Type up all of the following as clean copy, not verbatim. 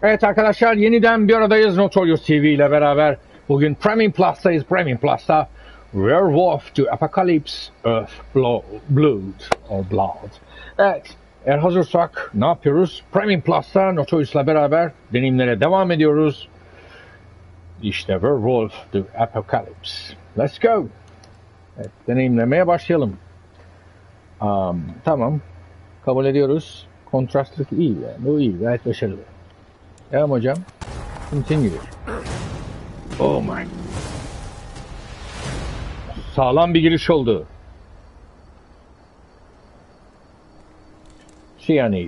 Evet arkadaşlar, yeniden bir aradayız Notorious TV ile beraber. Bugün Premium Plus'tayız. Premium Plus'ta Werewolf the Apocalypse of Blood. Evet, eğer hazırsak ne yapıyoruz? Premium Plus'ta Notorious'la beraber deneyimlere devam ediyoruz. İşte Werewolf the Apocalypse. Let's go. Evet, deneyimlemeye başlayalım. Tamam. Kabul ediyoruz. Kontrastlık iyi yani. Bu iyi. Gayet başarılı. Devam hocam. Continue. Oh my. Sağlam bir giriş oldu. Cyanide.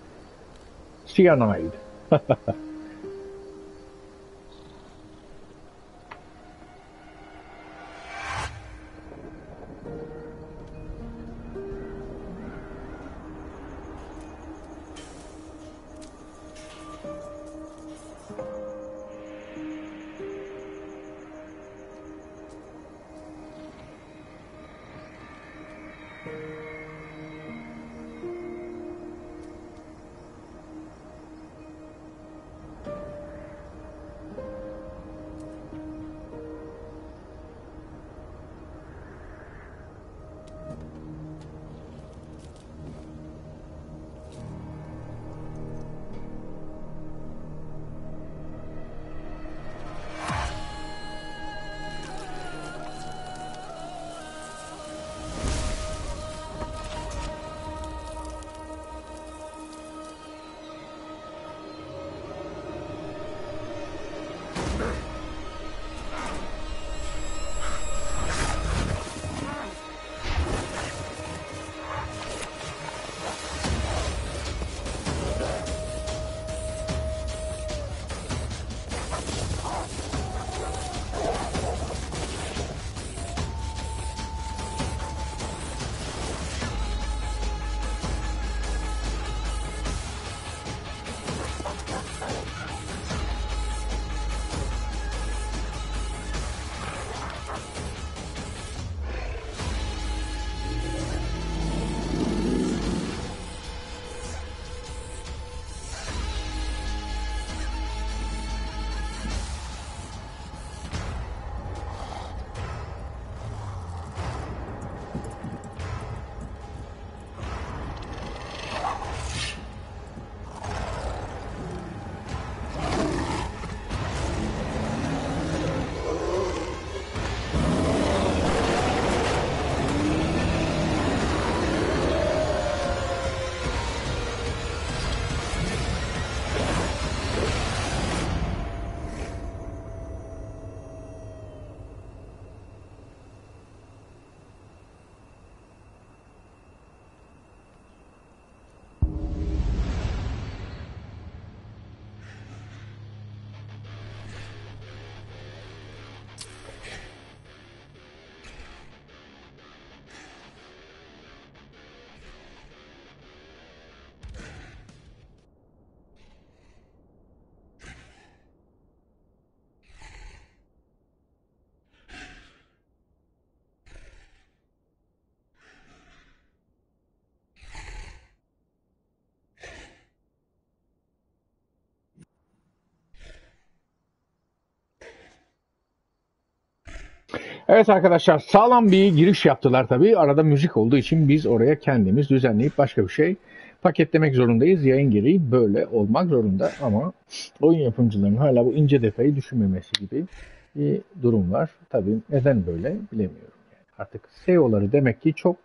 Evet arkadaşlar, sağlam bir giriş yaptılar tabii. Arada müzik olduğu için biz oraya kendimiz düzenleyip başka bir şey paketlemek zorundayız. Yayın gereği böyle olmak zorunda ama oyun yapımcılarının hala bu ince detayı düşünmemesi gibi bir durum var. Tabii neden böyle bilemiyorum. Yani artık SEO'ları demek ki çok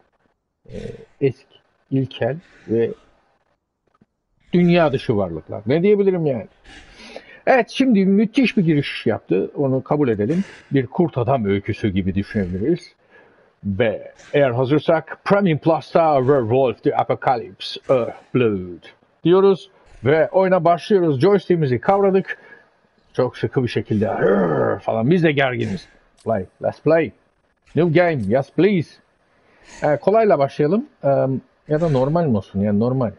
eski, ilkel ve dünya dışı varlıklar. Ne diyebilirim yani? Evet, şimdi müthiş bir giriş yaptı. Onu kabul edelim. Bir kurt adam öyküsü gibi düşünebiliriz. Ve eğer hazırsak Premium Plus'ta Werewolf the Apocalypse of Blood diyoruz. Ve oyuna başlıyoruz. Joystick'imizi kavradık. Çok sıkı bir şekilde falan. Biz de gerginiz. Play. Let's play. New game. Yes please. Kolayla başlayalım. Ya da normal mi olsun? Yani normal.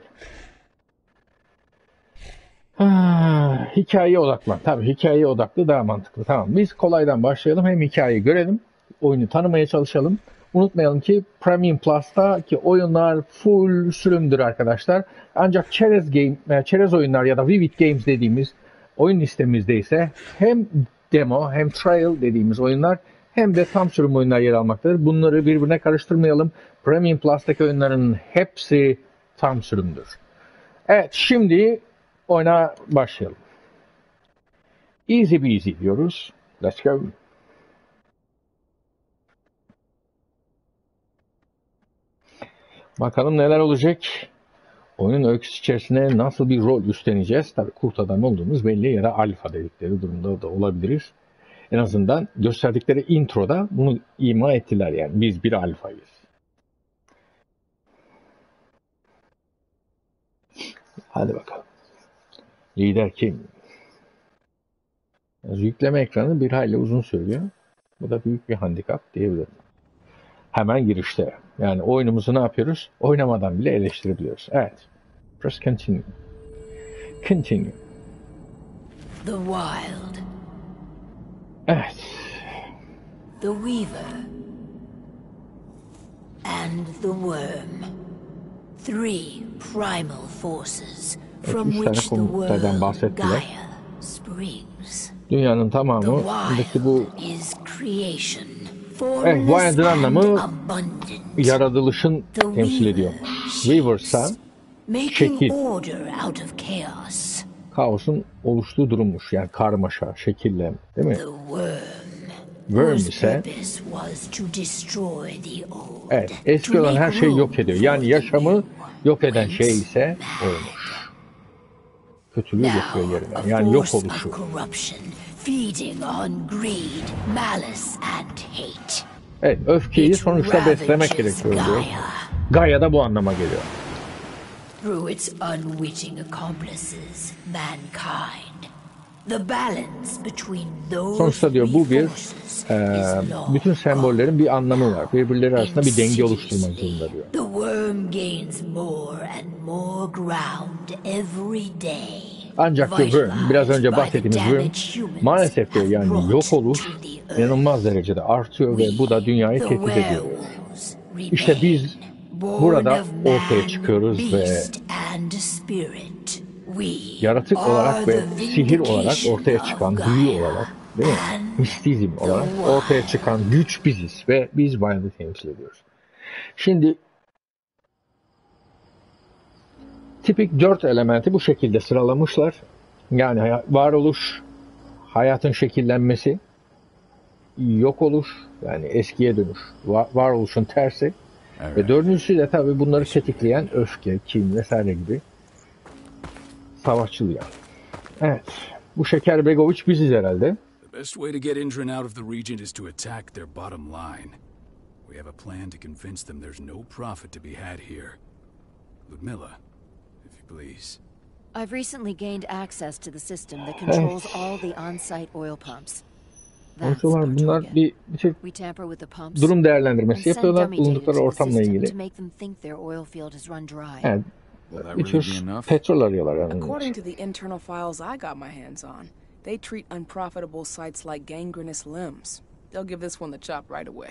Hikayeye odaklan. Tabii hikayeye odaklı daha mantıklı. Tamam. Biz kolaydan başlayalım. Hem hikayeyi görelim. Oyunu tanımaya çalışalım. Unutmayalım ki Premium Plus'taki oyunlar full sürümdür arkadaşlar. Ancak çerez oyunlar ya da Vivid Games dediğimiz Oyun listemizde ise hem demo hem trial dediğimiz oyunlar hem de tam sürüm oyunlar yer almaktadır. Bunları birbirine karıştırmayalım. Premium Plus'taki oyunların hepsi tam sürümdür. Evet, şimdi oyuna başlayalım. Easy peasy diyoruz. Let's go. Bakalım neler olacak. Oyunun öyküsü içerisinde nasıl bir rol üstleneceğiz? Tabii kurt adam olduğumuz belli ya da alfa dedikleri durumda da olabiliriz. En azından gösterdikleri introda bunu ima ettiler yani. Biz bir alfayız. Hadi bakalım. Lider kim? Yükleme ekranı bir hayli uzun sürüyor. Bu da büyük bir handikap diyebilirim. Hemen girişte. Yani oyunumuzu ne yapıyoruz? Oynamadan bile eleştirebiliyoruz. Evet. Press continue. Continue. The Wild. Evet. The Weaver. And the Worm. Three primal forces from Üç tane which the komutlardan world bahsettiler. Gaia springs. Dünyanın The tamamı bu Wild is creation. evet, Formless Wild'ın and anlamı abundant. yaratılışın The temsil ediyor. Weaver ise Making şekil, order out of chaos. kaosun oluştuğu durummuş. Yani karmaşa, şekille, değil mi? The Worm. Worm Whose ise purpose was to destroy the old. evet, eski olan her şeyi yok ediyor. Yani yaşamı yok eden şey ise oymuş. Kötülüğü yapıyor yerine. Yani yok oluşu. Feeding on greed, malice and hate. Evet, öfkeyi sonuçta beslemek gerekiyor diyor. Gaia da bu anlama geliyor. Through its unwitting accomplices, mankind. The balance between those Sonuçta diyor bu bir bütün sembollerin bir anlamı var. Birbirleri arasında bir denge oluşturmak zorunda diyor. The worm gains more and more ground every day. Ancak diyor Worm, biraz önce bahsettiğimiz Worm, maalesef diyor yani yok oluş inanılmaz derecede artıyor ve bu da dünyayı tehdit ediyor. İşte biz burada ortaya çıkıyoruz ve yaratık olarak ve sihir olarak ortaya çıkan, büyü olarak, değil mi? Mistizm olarak ortaya çıkan güç biziz ve biz Wild'ı temsil ediyoruz. Şimdi tipik 4 elementi bu şekilde sıralamışlar. Yani varoluş, hayatın şekillenmesi, yok oluş, yani eskiye dönüş, varoluşun tersi. Ve dördüncüsü de tabii bunları tetikleyen öfke, kin vesaire gibi savaşçılığı. Evet, bu Şeker Begoviç biziz herhalde. The best way to get Indran out of the region is to attack their bottom line. We have a plan to convince them there's no profit to be had here. Ludmilla, if you please. I've recently gained access to the system that controls all the on-site oil pumps. That's our Bunlar target. bir We tamper with the pumps durum değerlendirmesi and send yapıyorlar dummy data bulundukları to the ortamla system ilgili. to make them think their oil field has run dry. Evet, Will that bir really tür be enough? petrol arıyorlar yani. According to the internal files I got my hands on, they treat unprofitable sites like gangrenous limbs. They'll give this one the chop right away.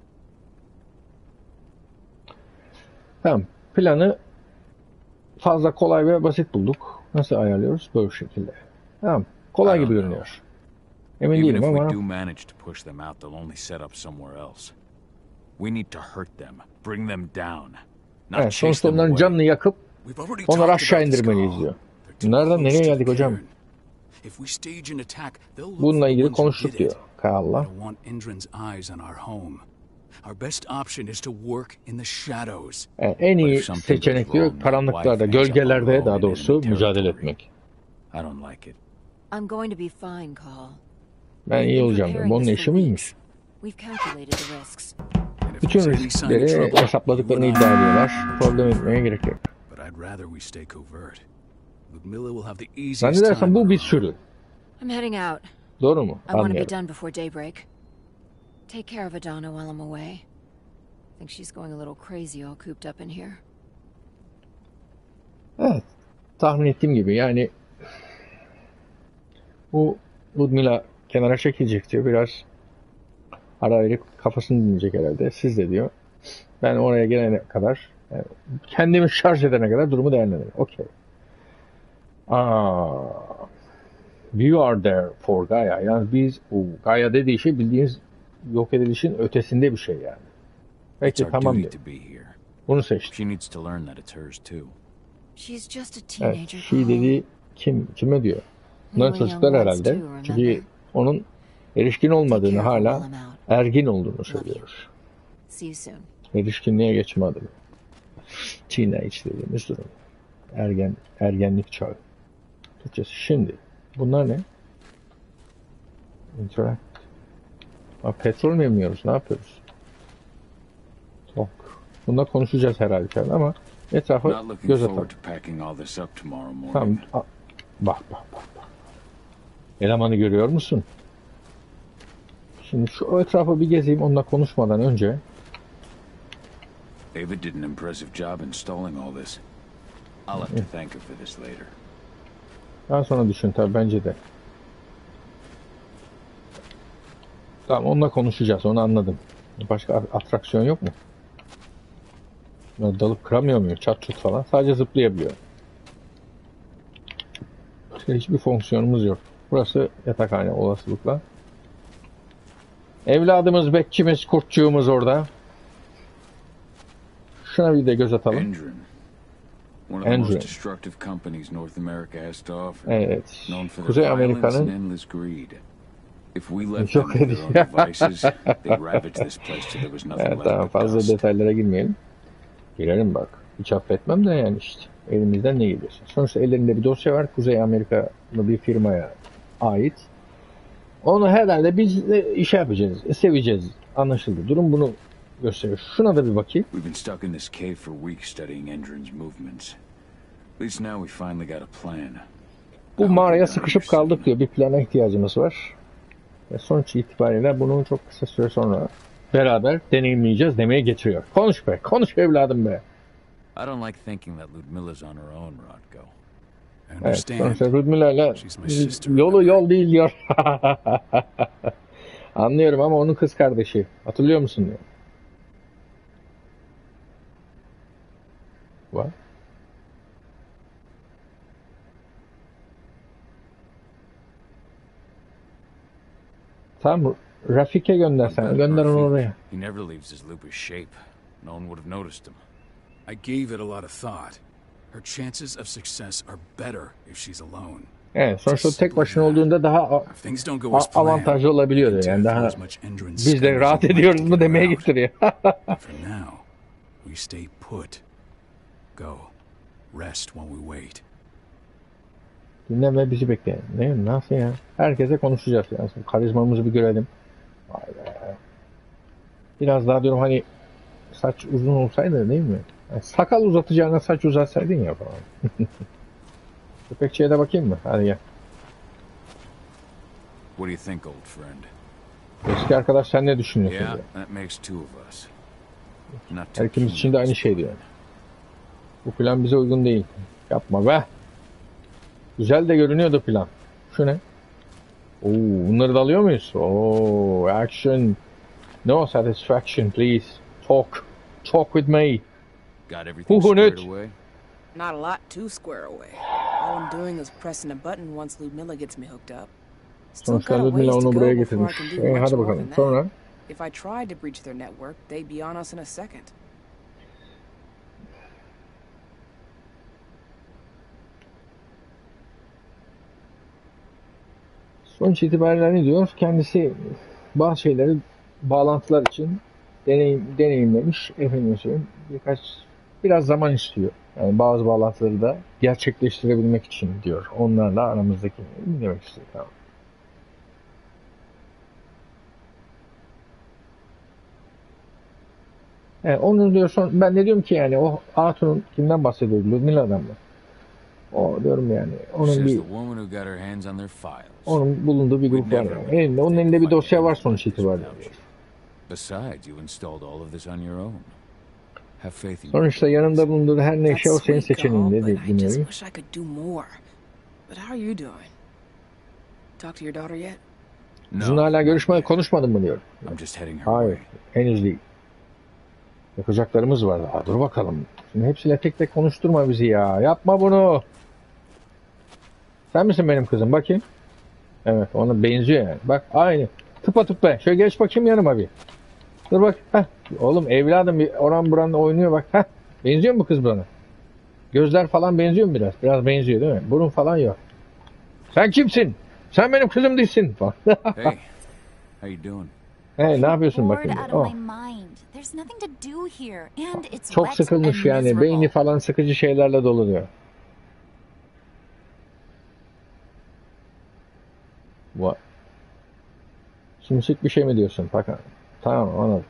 Tamam, planı fazla kolay ve basit bulduk. Nasıl ayarlıyoruz? Böyle şekilde. Tamam, kolay gibi görünüyor. Emin Even değilim if we ama do manage to push them out, they'll only set up somewhere else. We need to hurt them, bring them down, not evet, chase sonuçta them onların away. canını yakıp We've already onları talked aşağı about this, indirmeliyiz Carl. diyor. They're too Nereden close nereye to geldik the hocam? cairn. If we stage an attack, they'll look Bununla for the ilgili ones who konuştuk did diyor it. Kayal'la. I don't want Indran's eyes on our home. Our best option is to work in the shadows. Evet, en But iyi if something seçenek goes diyor wrong, my karanlıklarda, wife ends up gölgelerde alone daha in doğrusu enemy mücadele territory. etmek. I don't like it. I'm going to be fine, Carl. Ben We've iyi been olacağım diyor. preparing Onun this işi for miymiş? weeks. We've calculated the risks. And if Bütün there's any sign of riskleri trouble, hesapladıklarını you and I- iddia ediyorlar. Problem etmeye gerek yok. But I'd rather we stay covert. Ludmilla will have the easiest Zannedersem time bu on bir her own. sürü. I'm heading out. Doğru mu? I want to be Anlıyorum. done before daybreak. Take care of Adana while I'm away. I think she's going a little crazy all cooped up in here. Evet. Tahmin ettiğim gibi yani bu Ludmilla kenara çekilecek diyor. Biraz ara verip kafasını dinleyecek herhalde. Siz de diyor. Ben oraya gelene kadar yani kendimi şarj edene kadar durumu değerlendiririm. Okey. We are there for Gaia. Yani biz o Gaia dediği şey bildiğiniz yok edilişin ötesinde bir şey yani. It's Peki our tamam duty diyor. to be here. Bunu seçtim. She needs to learn that it's hers too. She's just a Evet, teenager. she Carl. dediği kime diyor? We Bunlar were çocuklar young once herhalde. too, Çünkü remember? onun erişkin olmadığını Take care of her hala while I'm out. ergin olduğunu söylüyor. See you soon. Erişkinliğe geçme adımı. Teenage dediğimiz durum. Ergenlik çağı. Türkçesi. Şimdi bunlar ne? Interact. Petrol mü yemiyoruz? Ne yapıyoruz? Talk. Bunda konuşacağız herhalde ama etrafa Not looking göz forward atalım. to packing all this up tomorrow morning. Tamam. Bak. Elemanı görüyor musun? Şimdi şu etrafı bir gezeyim onunla konuşmadan önce. David did an impressive job installing all this. I'll have to thank her for this later. Daha sonra düşün tabii bence de. Tamam onunla konuşacağız onu anladım. Başka atraksiyon yok mu? Böyle dalıp kıramıyor muyum? Çat çut falan. Sadece zıplayabiliyor. Başka hiçbir fonksiyonumuz yok. Burası yatakhane olasılıkla. Evladımız, bekçimiz, kurtçuğumuz orada. Şuna bir de göz atalım. Endron. One of the Endron. most destructive companies North America has to offer. Evet. Known for Kuzey their violence and Amerika'nın endless greed. If we left them Yok to their edici. own devices, they'd ravage this place till there was nothing Evet left tamam but fazla dust. detaylara girmeyelim. Girelim bak. Hiç affetmem de yani işte. Elimizden ne geliyorsa. Sonuçta ellerinde bir dosya var. Kuzey Amerikalı bir firmaya ait. Onu herhalde biz de iş yapacağız. Seveceğiz. Anlaşıldı. Durum bunu gösteriyor. Şuna da bir bakayım. We've been stuck in this cave for weeks studying Endron's movements. At least now we finally got a plan. Bu mağaraya sıkışıp kaldık diyor. Bir plana ihtiyacımız var. Ve sonuç itibariyle bunu çok kısa süre sonra beraber deneyimleyeceğiz demeye getiriyor. Konuş be. Konuş evladım be. I don't like thinking that Ludmilla's on her own, Rodko. I Evet, understand. sonuçta Rudmila'yla She's my sister. yolu yol değil diyor. Anlıyorum ama onun kız kardeşi. Hatırlıyor musun diyor. Var. Tamam Rafik'e göndersen. Gönder onu oraya. He never leaves his lupus shape. No one would have noticed him. I gave it a lot of thought. Her chances of success are better if she's alone. Evet, sonuçta tek başına olduğunda daha If things don't go as planned, avantajlı olabiliyordu. we Yani can daha as much Endron biz de scum as rahat we like ediyoruz to mu get demeye her out. getiriyor. For now, we stay put. Go. Rest while we wait. Dinle ve bizi bekleyin. Ne? Nasıl ya? Herkese konuşacağız. Yani karizmamızı bir görelim. Vay be. Biraz daha diyorum hani saç uzun olsaydı değil mi? Yani sakal uzatacağına saç uzatsaydın ya falan. Köpekçiye de bakayım mı? Hadi gel. What do you think, old friend? Eski arkadaş sen ne düşünüyorsun Yeah, diyor. that makes two of us. Not Her too ikimiz keen için de on aynı this şey diyor. Bu plan bize uygun değil. Yapma be. Güzel de görünüyordu plan. Şu ne? Oo, bunları da alıyor muyuz? Oo, action. No satisfaction please. Talk. Talk with me. Got everything Who squared knit? away? Not a lot to square away. All I'm doing is pressing a button once Ludmilla gets me hooked up. Still Sonuçta got a Ludmilla ways to onu go buraya before I getirmiş. can do much Hadi more bakalım. than that. Sonra If I tried to breach their network, they'd be on us in a second. sonuç itibariyle ne diyor? Kendisi bazı şeyleri bağlantılar için deneyimlemiş. Efendim söyleyeyim. Biraz zaman istiyor. Yani bazı bağlantıları da gerçekleştirebilmek için diyor. Onlarla aramızdaki ne demek istiyor? Tamam. Evet, onu diyorsun. Ben de diyorum ki yani o Hatun'un kimden bahsediyor? Ludmilla'dan mı? O diyorum yani. Onun Says bir the woman who got her hands on their files. onun bulunduğu bir grup var yani. Elinde, onun elinde bir dosya var sonuç itibariyle. Besides, you installed all of this on your own. Have faith in Sonuçta yanında bulunduğu her neyse o That's senin sweet, seçeneğin Carl, dedi but I just dinliyorum. wish I could do more. But how are you doing? Talk to your daughter yet? Kızınla hala görüşmeden konuşmadın mı diyor. I'm just heading her Hayır. way. Henüz değil. Yapacaklarımız var daha. Dur bakalım. Şimdi hepsiyle tek tek konuşturma bizi ya. Yapma bunu. Sen misin benim kızım? Bakayım. Evet, ona benziyor yani. Bak aynı. Tıpatıp be. Şöyle geç bakayım yanıma bir. Dur bak. Heh. Oğlum evladım bir oran buran oynuyor bak. Heh. Benziyor mu bu kız bana? Gözler falan benziyor mu biraz? Biraz benziyor değil mi? Burun falan yok. Sen kimsin? Sen benim kızım değilsin falan. Hey, how you doing? Hey, ne yapıyorsun Bored bakayım? out Oh. of my mind. There's nothing to do here, and it's Çok wet sıkılmış and yani. Beyni miserable. falan sıkıcı şeylerle dolu diyor. What? Sümsük bir şey mi diyorsun? Bakın. Tamam anladık.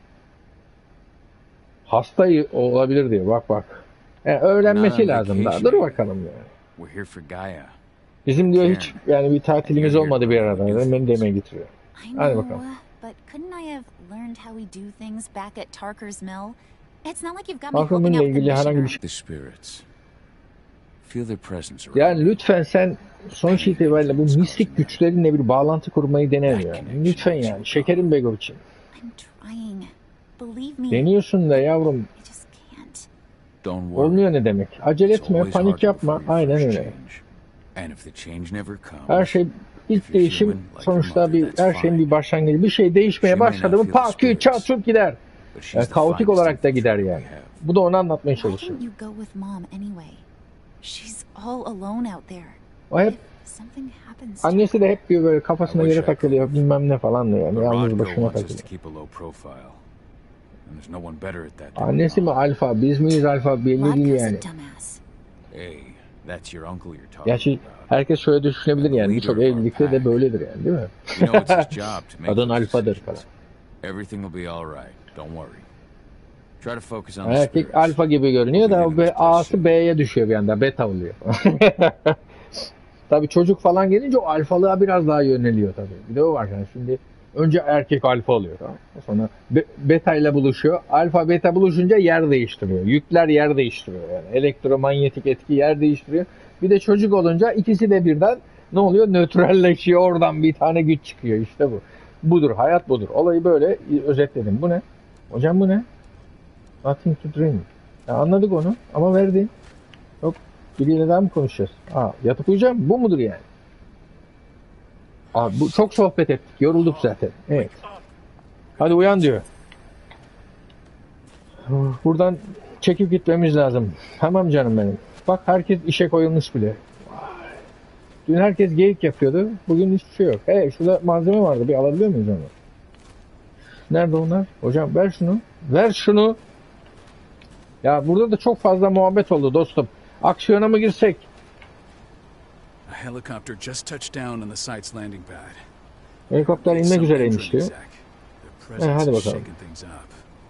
Hasta olabilir diyor. Bak bak. Öğrenmesi lazım daha. Dur bakalım yani. We're here for Gaia. Bizim diyor hiç yani bir tatilimiz olmadı bir arada. Beni demeye getiriyor. I Hadi know, bakalım. but couldn't I have learned how we do things back at Tarker's Mill? It's not like you've got me Aklımla helping out with the ilgili herhangi bir mission. şey. The spirits. Feel their presence around. Yani lütfen sen sonuç itibariyle bu mistik güçlerinle bir bağlantı kurmayı dene ya. Lütfen yani. Şekerim Begoviç'im. I'm trying. Believe me, Deniyorsun da yavrum. I just can't. Don't worry. Olmuyor ne demek? Acele It's etme, always hard panik to yapma. afford your Aynen first öyle. change. And if the change never comes, Her şey ilk değişim sonuçta bir her şeyin bir başlangıcı. Bir şey değişmeye başladı mı pat küt çat çut gider. but she's Yani the kaotik finest olarak da infantry gider we yani. have. Bu da onu anlatmaya Why çalışıyor. didn't you go with Mom anyway? She's all alone out there. O hep If something happens to annesi de hep bir böyle kafasına I wish göre I could. takılıyor bilmem ne falan diyor yani. But Yalnız Rodko başına wants us to takılıyor. keep a low profile. And there's no one better at that than Annesi mi Mom. alfa, biz miyiz alfa belli değil Rodko's yani. a dumbass. Hey, that's your uncle you're talking Gerçi about. herkes şöyle düşünebilir yani. Birçok evlilikte de böyledir yani değil mi? You know it's his job to make Adın those alfadır decisions. falan. Everything will be all right. Don't worry. Try to focus on the Erkek spirits. alfa gibi görünüyor da o A'sı B'ye düşüyor bir anda. Beta oluyor. Tabii çocuk falan gelince o alfalığa biraz daha yöneliyor tabii. Bir de o var yani şimdi önce erkek alfa oluyor tamam. Sonra beta ile buluşuyor. Alfa beta buluşunca yer değiştiriyor. Yükler yer değiştiriyor yani. Elektromanyetik etki yer değiştiriyor. Bir de çocuk olunca ikisi de birden ne oluyor? Nötralleşiyor. Oradan bir tane güç çıkıyor. İşte bu. Budur. Hayat budur. Olayı böyle özetledim. Bu ne? Hocam bu ne? Nothing to drink. Ya anladık onu ama verdi. Yok. Biriyle daha mı konuşacağız? Yatıp uyuyacağım. Bu mudur yani? Bu çok sohbet ettik. Yorulduk zaten. Evet. Hadi uyan diyor. Buradan çekip gitmemiz lazım. Tamam canım benim. Bak herkes işe koyulmuş bile. Dün herkes geyik yapıyordu. Bugün hiçbir şey yok. Şurada malzeme vardı. Bir alabiliyor muyuz onu? Nerede onlar? Hocam ver şunu. Ver şunu. Ya burada da çok fazla muhabbet oldu dostum. Aksiyona mı girsek? A helicopter just touched down on the site's landing pad. Helikopter inmek Some üzereymiş entry diyor. exec. Their presence hadi is bakalım. shaking things up.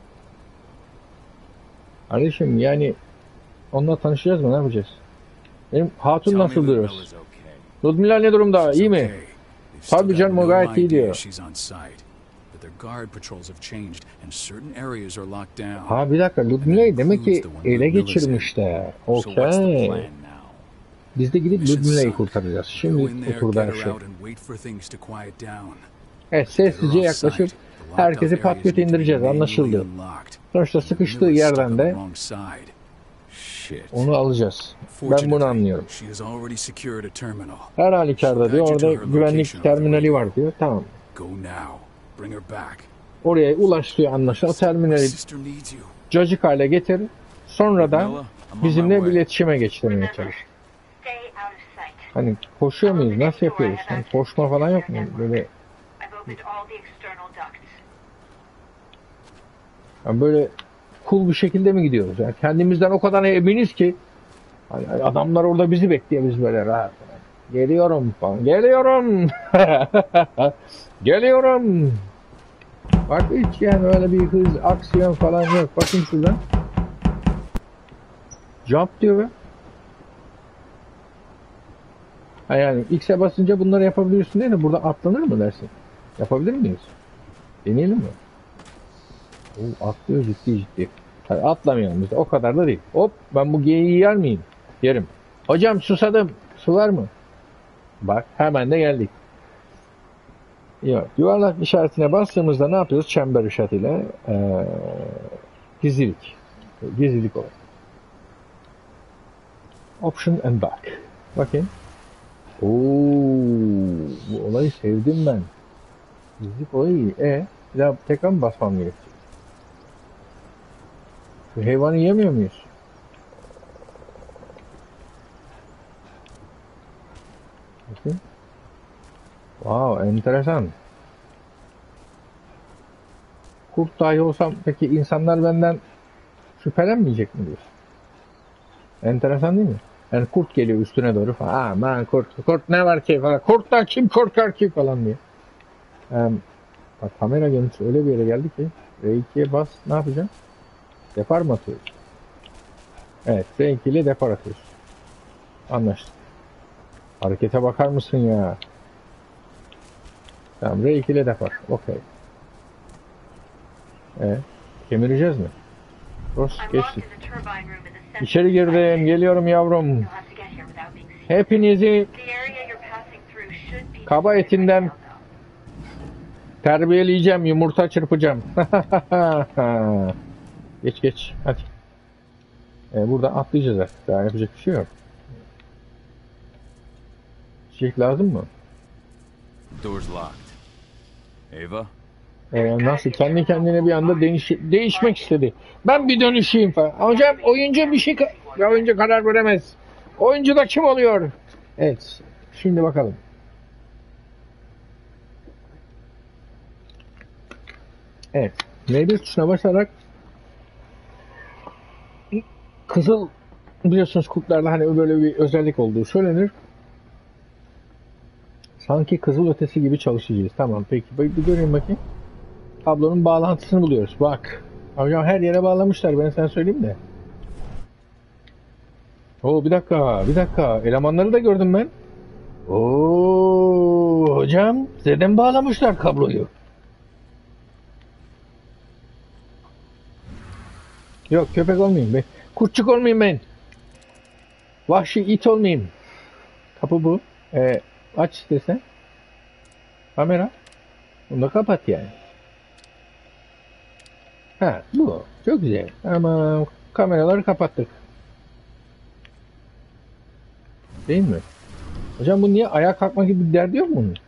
Kardeşim yani onunla tanışacağız mı? Ne yapacağız? Benim hatun Tell me nasıl diyoruz? Ludmilla's okay. Ludmilla ne durumda? She's İyi mi? okay. They've still Tabii got canım, o no gayet iyi idea diyor. she's on site. But their guard patrols have changed and certain areas are locked down. Ha bir dakika Ludmilla'yı demek ki ele geçirmişler. So what's the Okey. plan now? Biz de gidip Mission's Ludmilla'yı signed. kurtaracağız. Go Şimdi in there, oturdu her get her şey. out and wait for things to quiet down. Evet sessizce yaklaşıp herkesi patlıyor indireceğiz. Anlaşıldı. Sonuçta sıkıştığı yerden de Shit. onu alacağız. Ben bunu anlıyorum. She has already secured a terminal. Her halükarda diyor orada güvenlik terminali var diyor. Tamam. Go now. Bring her back. Oraya ulaş diyor anlaşılan. O My terminali sister needs you. cacık hale getir. Sonra da Ludmilla, I'm on my bizimle way. bir iletişime geç demeye çalış. Stay out of sight. Hani koşuyor muyuz? Nasıl yapıyoruz? Hani koşma falan yok mu? Böyle I've opened all the external ducts. yani böyle cool bir şekilde mi gidiyoruz? Yani kendimizden o kadar eminiz ki hani adamlar orada bizi bekliyor biz böyle rahat. Geliyorum falan. Geliyorum. Geliyorum. Bak hiç yani öyle bir hız, aksiyon falan yok. Bakın şuradan. Jump diyor be. Ha yani X'e basınca bunları yapabiliyorsun değil mi? Burada atlanır mı dersin? Yapabilir miyiz? Deneyelim mi? Atlıyor ciddi. Hadi atlamayalım biz de. O kadar da değil. Hop ben bu geyiği yer miyim? Yerim. Hocam susadım. Su var mı? Bak hemen de geldik. Yok. Yuvarlak işaretine bastığımızda ne yapıyoruz? Çember işaretiyle gizlilik. Gizlilik olarak. Option and back. Bakayım. Oo, bu olayı sevdim ben. Gizlilik olayı iyi. Bir daha tekrar mı basmam gerekecek? Şu hayvanı yemiyor muyuz? Bakayım. Wow, enteresan. Kurt dahi olsam peki insanlar benden şüphelenmeyecek mi diyorsun? Enteresan değil mi? Yani kurt geliyor üstüne doğru falan. Aman kurt ne var ki falan. Kurttan kim korkar ki falan diye. Bak kamera görüntüsü öyle bir yere geldi ki R2'ye bas ne yapacağım? Depar mı atıyoruz? Evet R2 ile depar atıyoruz. Anlaştık. Harekete bakar mısın ya? Tamam R2 ile depar. Okey. Kemireceğiz mi? Dost geçtik. İçeri girdim. Geliyorum yavrum. Hepinizi kaba etinden terbiyeleyeceğim. Yumurta çırpacağım. Geç. Hadi. Burada atlayacağız artık. Daha yapacak bir şey yok. Çiçek lazım mı? Door's locked. Ava? Nasıl kendi kendine bir anda değişmek istedi. Ben bir dönüşeyim falan. Hocam oyuncu bir şey oyuncu karar veremez. Oyuncu da kim oluyor? Evet. Şimdi bakalım. Evet. M1 tuşuna basarak kızıl biliyorsunuz kurtlarda hani böyle bir özellik olduğu söylenir. Sanki kızıl ötesi gibi çalışacağız. Tamam peki. Bir göreyim bakayım. Tablonun bağlantısını buluyoruz. Bak. Hocam her yere bağlamışlar. Ben sana söyleyeyim de. Oo bir dakika. Elemanları da gördüm ben. Oo hocam. Zeden bağlamışlar kabloyu. Yok köpek olmayayım ben. Kurtçuk olmayayım ben. Vahşi it olmayayım. Kapı bu. Aç istesen. Kamera. Bunu da kapat yani. Ha bu. Çok güzel. Ama kameraları kapattık. Değil mi? Hocam bu niye ayağa kalkma gibi bir derdi yok mu bunun?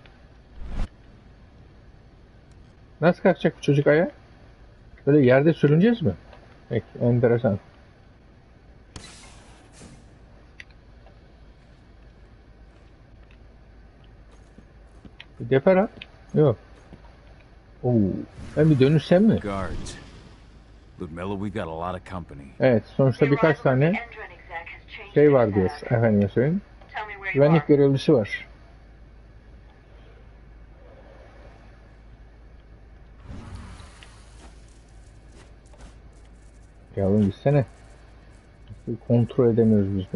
Nasıl kalkacak bu çocuk ayağa? Böyle yerde sürüneceğiz mi? Peki, enteresan. Bir defer at. Yok. Oo. Ben bir dönüşsem mi? Guards. Ludmilla, we got a lot of company. Evet, sonuçta birkaç tane şey var diyor efendime söyleyeyim. Güvenlik görevlisi var. Yavrum gitsene. Kontrol edemiyoruz biz bunu.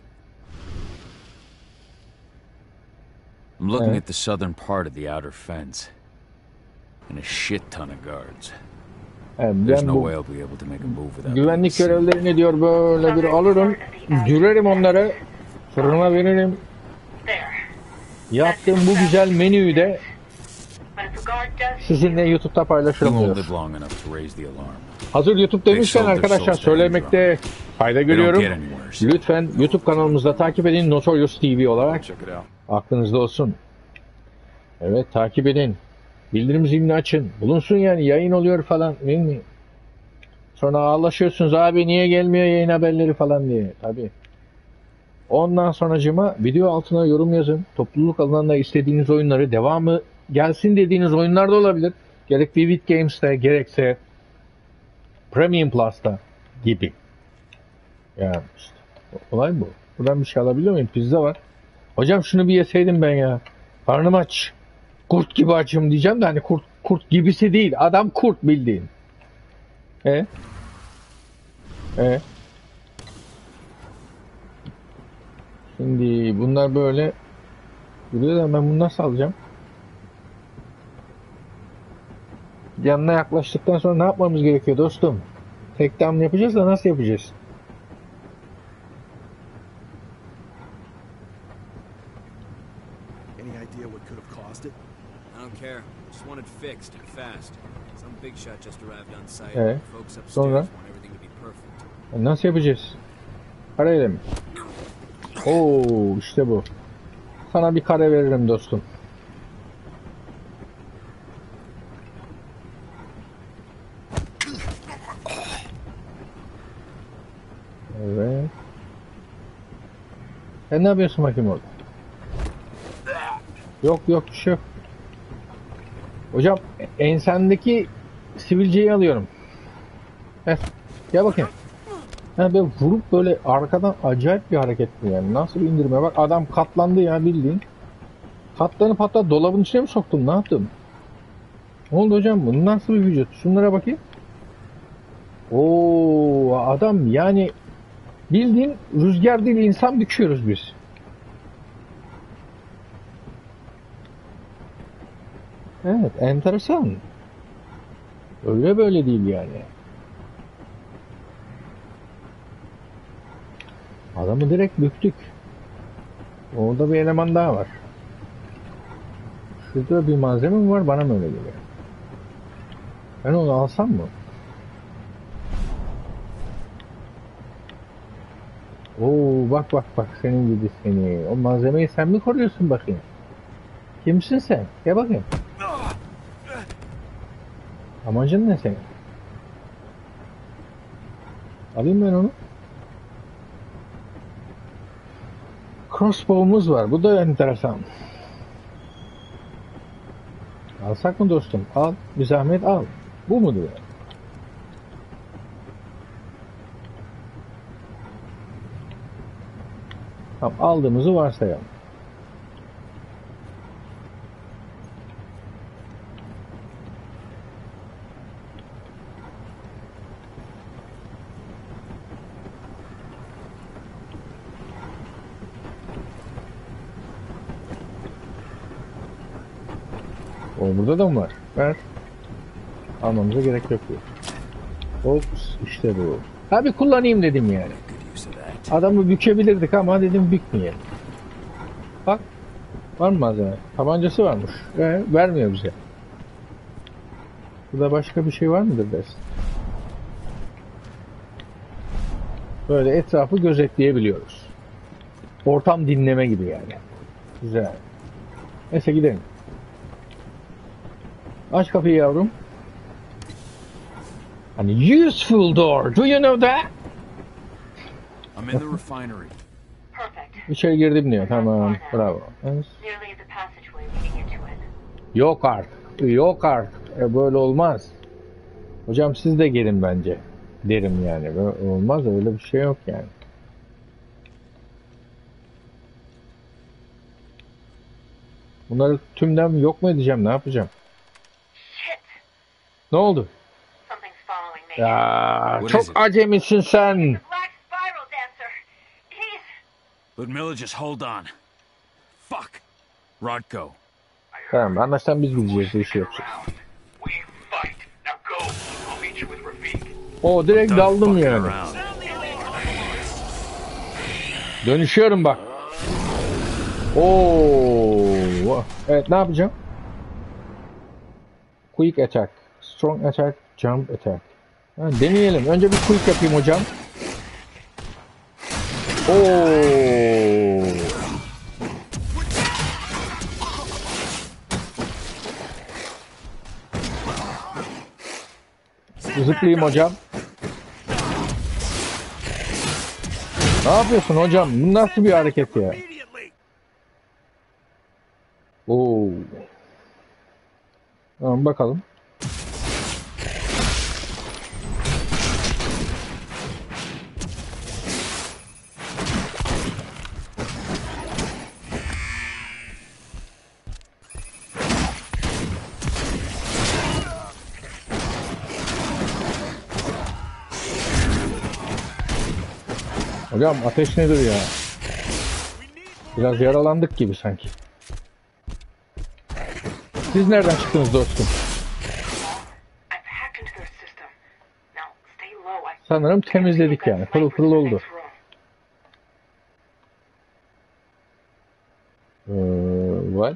I'm looking at the southern part of the outer fence. And a shit ton of guards. Evet, There's ben no bu way I'll be able to make a move without being güvenlik seen. görevlerini diyor böyle bir alırım. Dürerim onları. Fırına veririm. Yaptığım bu güzel menüyü de sizinle YouTube'da You paylaşırım won't diyor. live long enough to raise the alarm. Hazır YouTube demişken arkadaşlar söylemekte fayda görüyorum. Lütfen YouTube kanalımızda takip edin Notorious TV olarak. Aklınızda olsun. Evet takip edin. Bildirim zilini açın. Bulunsun yani yayın oluyor falan. Değil mi? Sonra ağlaşıyorsunuz abi niye gelmiyor yayın haberleri falan diye. Tabii. Ondan sonracıma video altına yorum yazın. Topluluk alanında istediğiniz oyunları devamı gelsin dediğiniz oyunlar da olabilir. Gerek Vivid Games'te gerekse Premium Plus'ta gibi. Yani işte olay bu. Buradan bir şey alabiliyor muyum? Pizza var. Hocam şunu bir yeseydim ben ya. Karnım aç. Kurt gibi açım diyeceğim de hani kurt gibisi değil. Adam kurt bildiğin. Şimdi bunlar böyle duruyor da ben bunu nasıl alacağım? Yanına yaklaştıktan sonra ne yapmamız gerekiyor dostum? Tek down yapacağız da nasıl yapacağız? Any idea what could have caused it? I don't care. Just want it fixed, fast. Some big shot just arrived on site. Folks upstairs Sonra want everything to be perfect. nasıl yapacağız? Parayla mı? Oo işte bu. Sana bir kare veririm dostum. Evet. Sen ne yapıyorsun bakayım orada? Yok bir şey yok. Hocam ensendeki sivilceyi alıyorum. Gel bakayım. Yani böyle vurup böyle arkadan acayip bir hareket bu yani. Nasıl bir indirme? Bak adam katlandı ya bildiğin. Katlanıp hatta dolabın içine mi soktun? Ne yaptın? Ne oldu hocam? Bu nasıl bir vücut? Şunlara bakayım. Oo adam yani bildiğin rüzgar değil insan büküyoruz biz. Evet enteresan. Öyle böyle değil yani. Adamı direkt büktük. Orada bir eleman daha var. Şurada bir malzeme mi var? Bana mı öyle geliyor? Ben onu alsam mı? Oo bak senin gibi seni. O malzemeyi sen mi koruyorsun bakayım? Kimsin sen? Gel bakayım. Amacın ne senin? Alayım ben onu. Crossbow'umuz var. Bu da enteresan. Alsak mı dostum? Al. Bir zahmet al. Bu mudur? Tamam. Aldığımızı varsayalım. O burada da mı var? Ver. Almamıza gerek yok diyor. Ops işte bu. Abi kullanayım dedim yani. Adamı bükebilirdik ama dedim bükmeyelim. Bak. Var mı malzeme? Tabancası varmış. Vermiyor bize. Burada başka bir şey var mıdır dersin? Böyle etrafı gözetleyebiliyoruz. Ortam dinleme gibi yani. Güzel. Neyse gidelim. Aç kapıyı yavrum. Hani useful door. Do you know that? I'm in the refinery. Perfect. İçeri girdim diyor. Tamam. Bravo. Nearly the passageway leading into it. Yok artık. Yok artık. Böyle olmaz. Hocam siz de gelin bence. Derim yani. Böyle olmaz. Öyle bir şey yok yani. Bunları tümden yok mu edeceğim? Ne yapacağım? Shit! Ne oldu? Something's following me. Ya What çok is it? acemisin sen. Black spiral dancer. He's... Ludmilla, just hold on. Fuck. Rodko. Tamam anlaştan biz gideceğiz. Bu işi yapacağız. We fight. Now go. I'll meet you with Rafik. O direkt Done daldım fucking yani. around. Dönüşüyorum bak. Oo. Evet ne yapacağım? Quick attack, strong attack, jump attack. Ha, deneyelim. Önce bir quick yapayım hocam. Oo. Zıplayayım hocam. Ne yapıyorsun hocam? Bu nasıl bir hareket ya? Oo. Tamam bakalım. Hocam ateş nedir ya? Biraz yaralandık gibi sanki. Siz nereden çıktınız dostum? I've hacked into their system. Now, stay low. Sanırım temizledik yani. Pırıl pırıl oldu. What?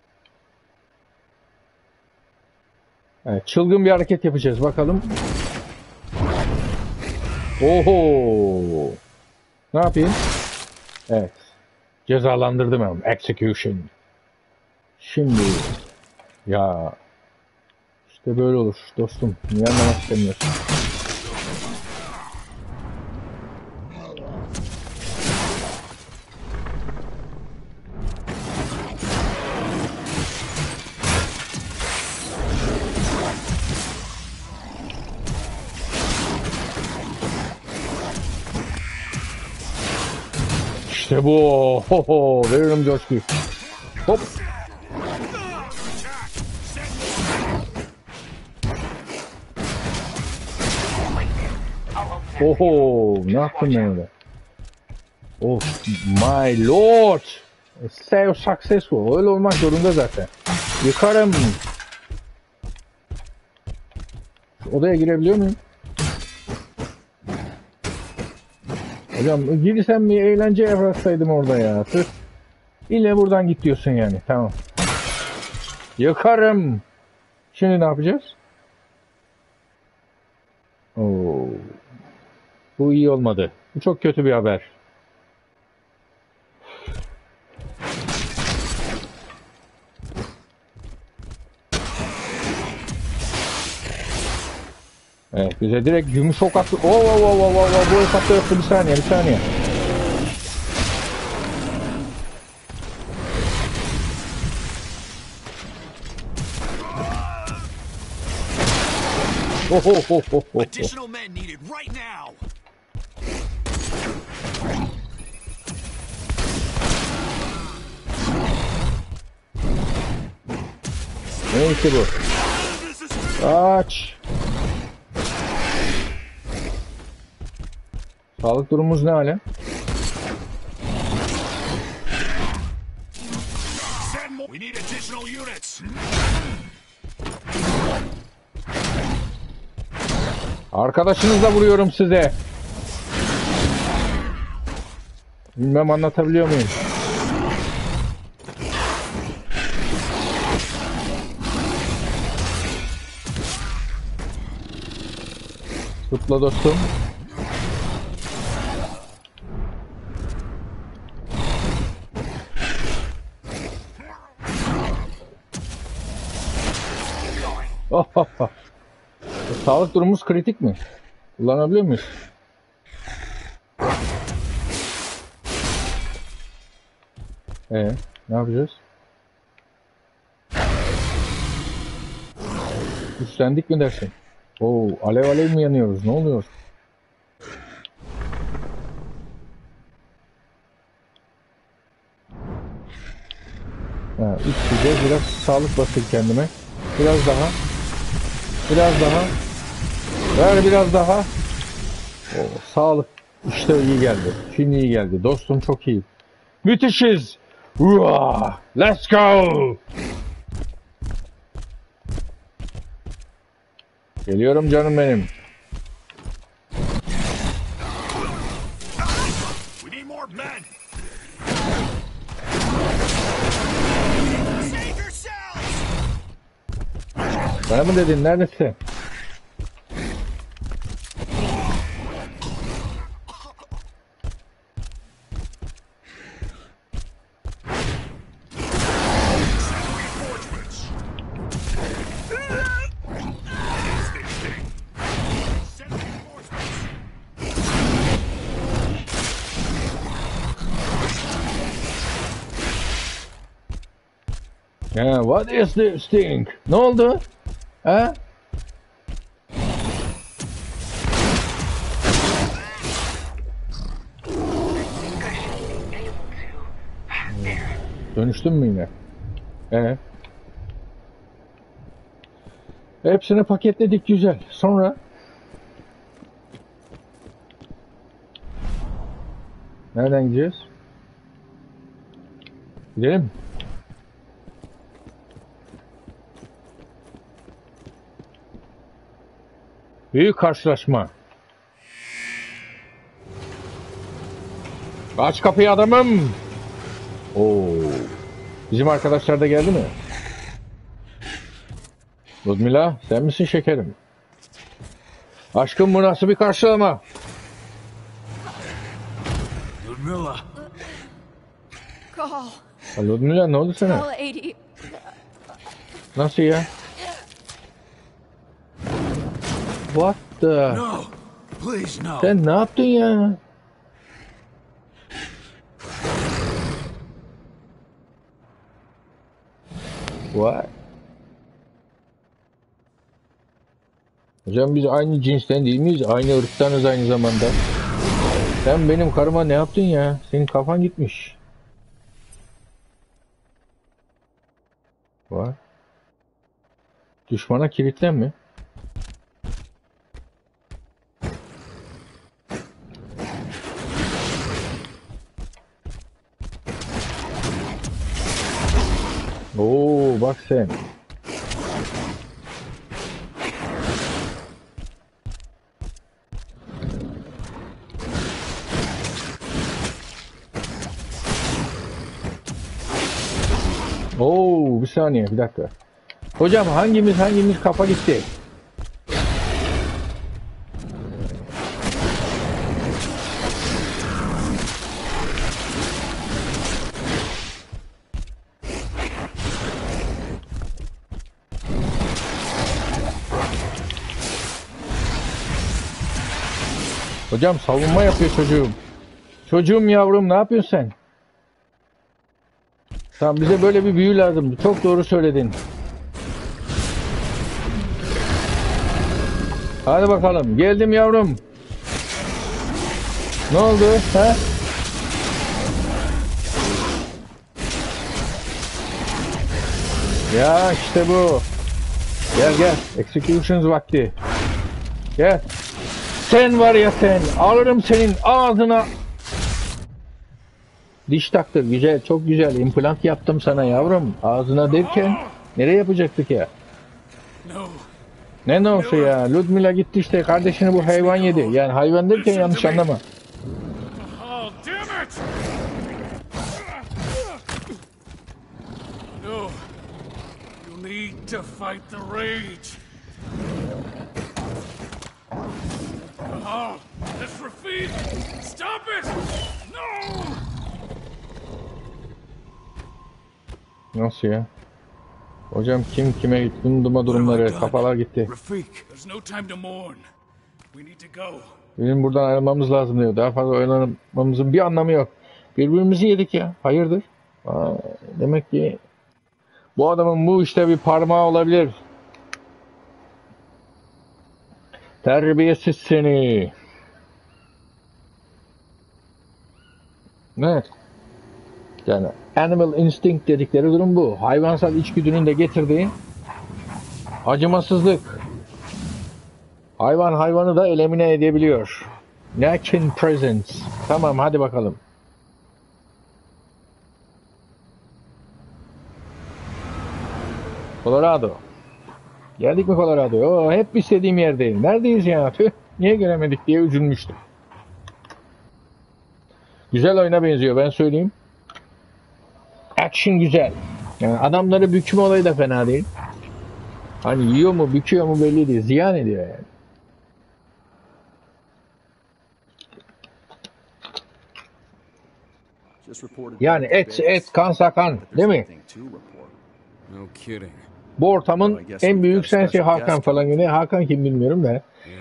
Evet, çılgın bir hareket yapacağız bakalım. Oho. Ne yapayım? Evet. Cezalandırdım hem. Execution. Şimdi. Ya. İşte böyle olur dostum. Niye anlamak istemiyorsun? İşte bu. Ho ho. Veririm coşkuyu. Hop. Oho. Ne yaptın ben öyle? Oh my lord. So successful. Öyle olmak zorunda zaten. Yıkarım. Odaya girebiliyor muyum? Hocam girsem bir eğlence yaparsaydım orada ya. Sırf ille buradan git diyorsun yani. Tamam. Yakarım. Şimdi ne yapacağız? Oo. Bu iyi olmadı. Bu çok kötü bir haber. Evet, bize direkt gümüş ok attı. Bu hesapta yoktu. Bir saniye. Additional men needed right now. Neyse bu. Aç. Sağlık durumumuz ne hale? We need additional units. Arkadaşınızla vuruyorum size. Bilmem anlatabiliyor muyum? Tutla dostum. Sağlık durumumuz kritik mi? Kullanabiliyor muyuz? Ne yapacağız? Üstlendik mi dersin? Oo, alev mi yanıyoruz? Ne oluyor? İçeceğiz. Biraz sağlık basayım kendime. Biraz daha. Ver biraz daha. Sağlık. İşte iyi geldi. Şimdi iyi geldi. Dostum çok iyi. Müthişiz. Let's go. Geliyorum canım benim. We need more men. Bana mı dedin? Neredesin? Yeah, what is this thing? Ne oldu? Ha? Dönüştün mü yine? Hepsini paketledik güzel. Sonra nereden gideceğiz? Gidelim. Büyük karşılaşma. Aç kapıyı adamım. Bizim arkadaşlar da geldi mi? Ludmila, sen misin şekerim? Aşkım bu nasıl bir karşılama? Ludmilla. Call. Ludmilla ne oldu sana? Call 80. Nasıl ya? What the? No, please no. Sen ne yaptın ya? What? Hocam biz aynı cinsten değil miyiz? Aynı ırktanız aynı zamanda. Sen benim karıma ne yaptın ya? Senin kafan gitmiş. What? Düşmana kilitlenme. Oo bak sen. Oo bir saniye bir dakika. Hocam hangimiz kafa gitti? Hocam savunma yapıyor çocuğum. Çocuğum yavrum ne yapıyorsun sen? Tamam bize böyle bir büyü lazım. Çok doğru söyledin. Hadi bakalım. Geldim yavrum. Ne oldu? He? Ya işte bu. Gel. Executions vakti. Gel. Sen var ya sen. Alırım senin ağzına. Diş taktır. Güzel. Çok güzel. İmplant yaptım sana yavrum. Ağzına derken nereye yapacaktık ya? Ne olsa ya. Ludmilla gitti işte. Kardeşini bu hayvan yedi. Yani hayvan derken yanlış anlama. Oh, damn it! No. You need to fight the rage. Oh, that's Rafid! Stop it! No! Nasıl ya? Hocam kim kime gitti? Durumları. Kafalar gitti. Rafik, there's no time to mourn. We need to go. Bizim buradan ayrılmamız lazım diyor. Daha fazla oyalanmamızın bir anlamı yok. Birbirimizi yedik ya. Hayırdır? Demek ki bu adamın bu işte bir parmağı olabilir. Terbiyesiz seni. Evet. Yani animal instinct dedikleri durum bu. Hayvansal içgüdünün de getirdiği acımasızlık. Hayvanı da elimine edebiliyor. Nakin presence. Tamam hadi bakalım. Colorado. Geldik mi Colorado'ya? Hep istediğim yerdeyim. Neredeyiz ya? Tüh. Niye gelemedik diye üzülmüştüm. Güzel oyuna benziyor ben söyleyeyim. Action güzel. Yani adamları bükme olayı da fena değil. Hani yiyor mu büküyor mu belli değil. Ziyan ediyor yani. Yani et kan sakan değil mi? No kidding. Bu ortamın en büyük sensin Hakan falan gibi. Hakan kim bilmiyorum da.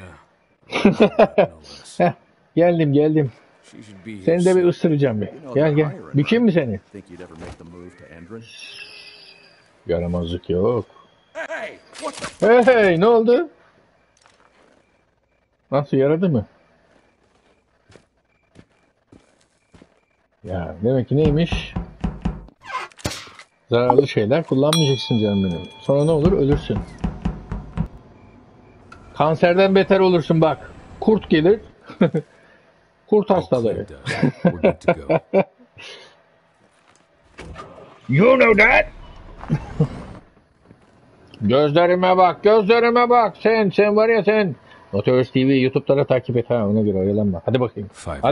Heh, geldim. Seni de bir ısıracağım bir. Gel. Bükeyim mi seni? Yaramazlık yok. Hey ne oldu? Nasıl yaradı mı? Ya demek ki neymiş? Zararlı şeyler kullanmayacaksın canım benim. Sonra ne olur? Ölürsün. Kanserden beter olursun bak. Kurt gelir. Kurt hastalığı. You know that? Gözlerime bak. Sen var ya sen. Notorious TV YouTube'da da takip et ha ona göre oyalanma. Hadi bakayım.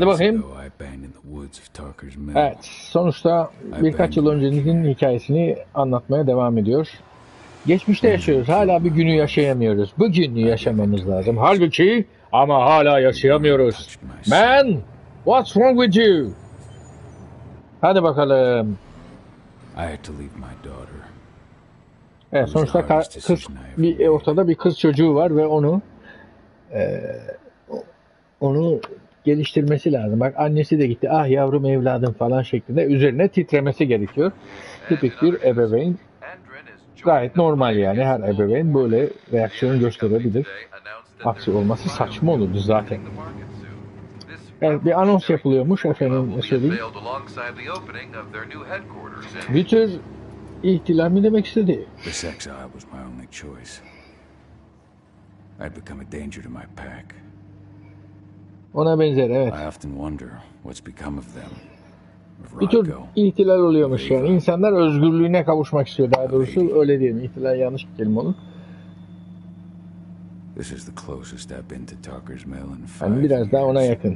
Evet sonuçta birkaç yıl öncenin hikayesini anlatmaya devam ediyor. Geçmişte yaşıyoruz. Hala bir günü yaşayamıyoruz. Bugünü yaşamamız lazım. Halbuki ama hala yaşayamıyoruz. Man, what's wrong with you? Hadi bakalım. I had to leave my daughter. Evet, sonuçta kız bir ortada bir kız çocuğu var ve onu geliştirmesi lazım. Bak annesi de gitti. Ah yavrum evladım falan şeklinde üzerine titremesi gerekiyor. Tipik bir ebeveyn. Gayet normal yani her ebeveyn böyle reaksiyon gösterebilir. Aksi olması saçma olurdu zaten. Evet, bir anons yapılıyormuş efendim söyleyeyim. Bir tür ihtilal mi demek istedi? This exile was my only choice. I'd become a danger to my pack. Ona benzer evet. I often wonder what's become of them. Of Bir tür Rodko. ihtilal oluyormuş yani. İnsanlar özgürlüğüne kavuşmak istiyor daha doğrusu. Öyle diyelim. İhtilal yanlış bir kelime olur. This is the closest I've been to Talker's Mill in 5 Yani biraz daha ona years. yakın.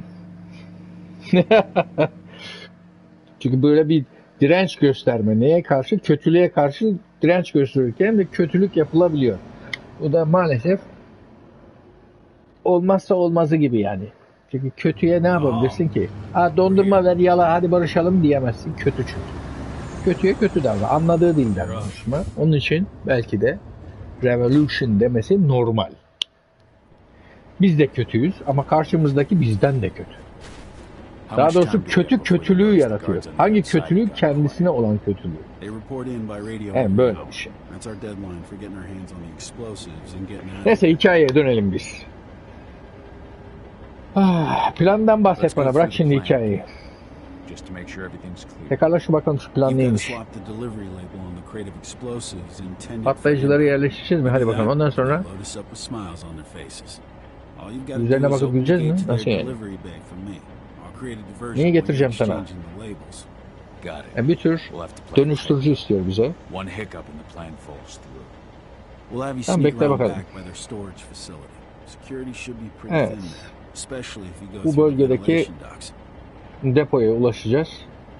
Çünkü böyle bir direnç gösterme. Neye karşı? Kötülüğe karşı direnç gösterirken de kötülük yapılabiliyor. Bu da maalesef olmazsa olmazı gibi yani. Çünkü kötüye ne yapabilirsin ki? Ha, dondurma ver yala hadi barışalım diyemezsin. Kötü çünkü. Kötüye kötü davran. Anladığı dilden konuşma. Onun için belki de revolution demesi normal. Biz de kötüyüz ama karşımızdaki bizden de kötü. Daha doğrusu kötü kötülüğü yaratıyor. Hangi kötülüğü? Kendisine olan kötülüğü. Evet böyle bir şey. Neyse hikayeye dönelim biz. Plandan bahset bana. Bırak şimdi hikayeyi. Tekrarla şu bakalım şu plan neymiş. Patlayıcıları yerleştireceğiz mi? Hadi bakalım. Ondan sonra üzerine bakıp güleceğiz mi? Nasıl yani? Neyi getireceğim sana? Bir tür dönüştürücü istiyor bize. Tamam bekle bakalım. Evet. Bu bölgedeki depoya ulaşacağız.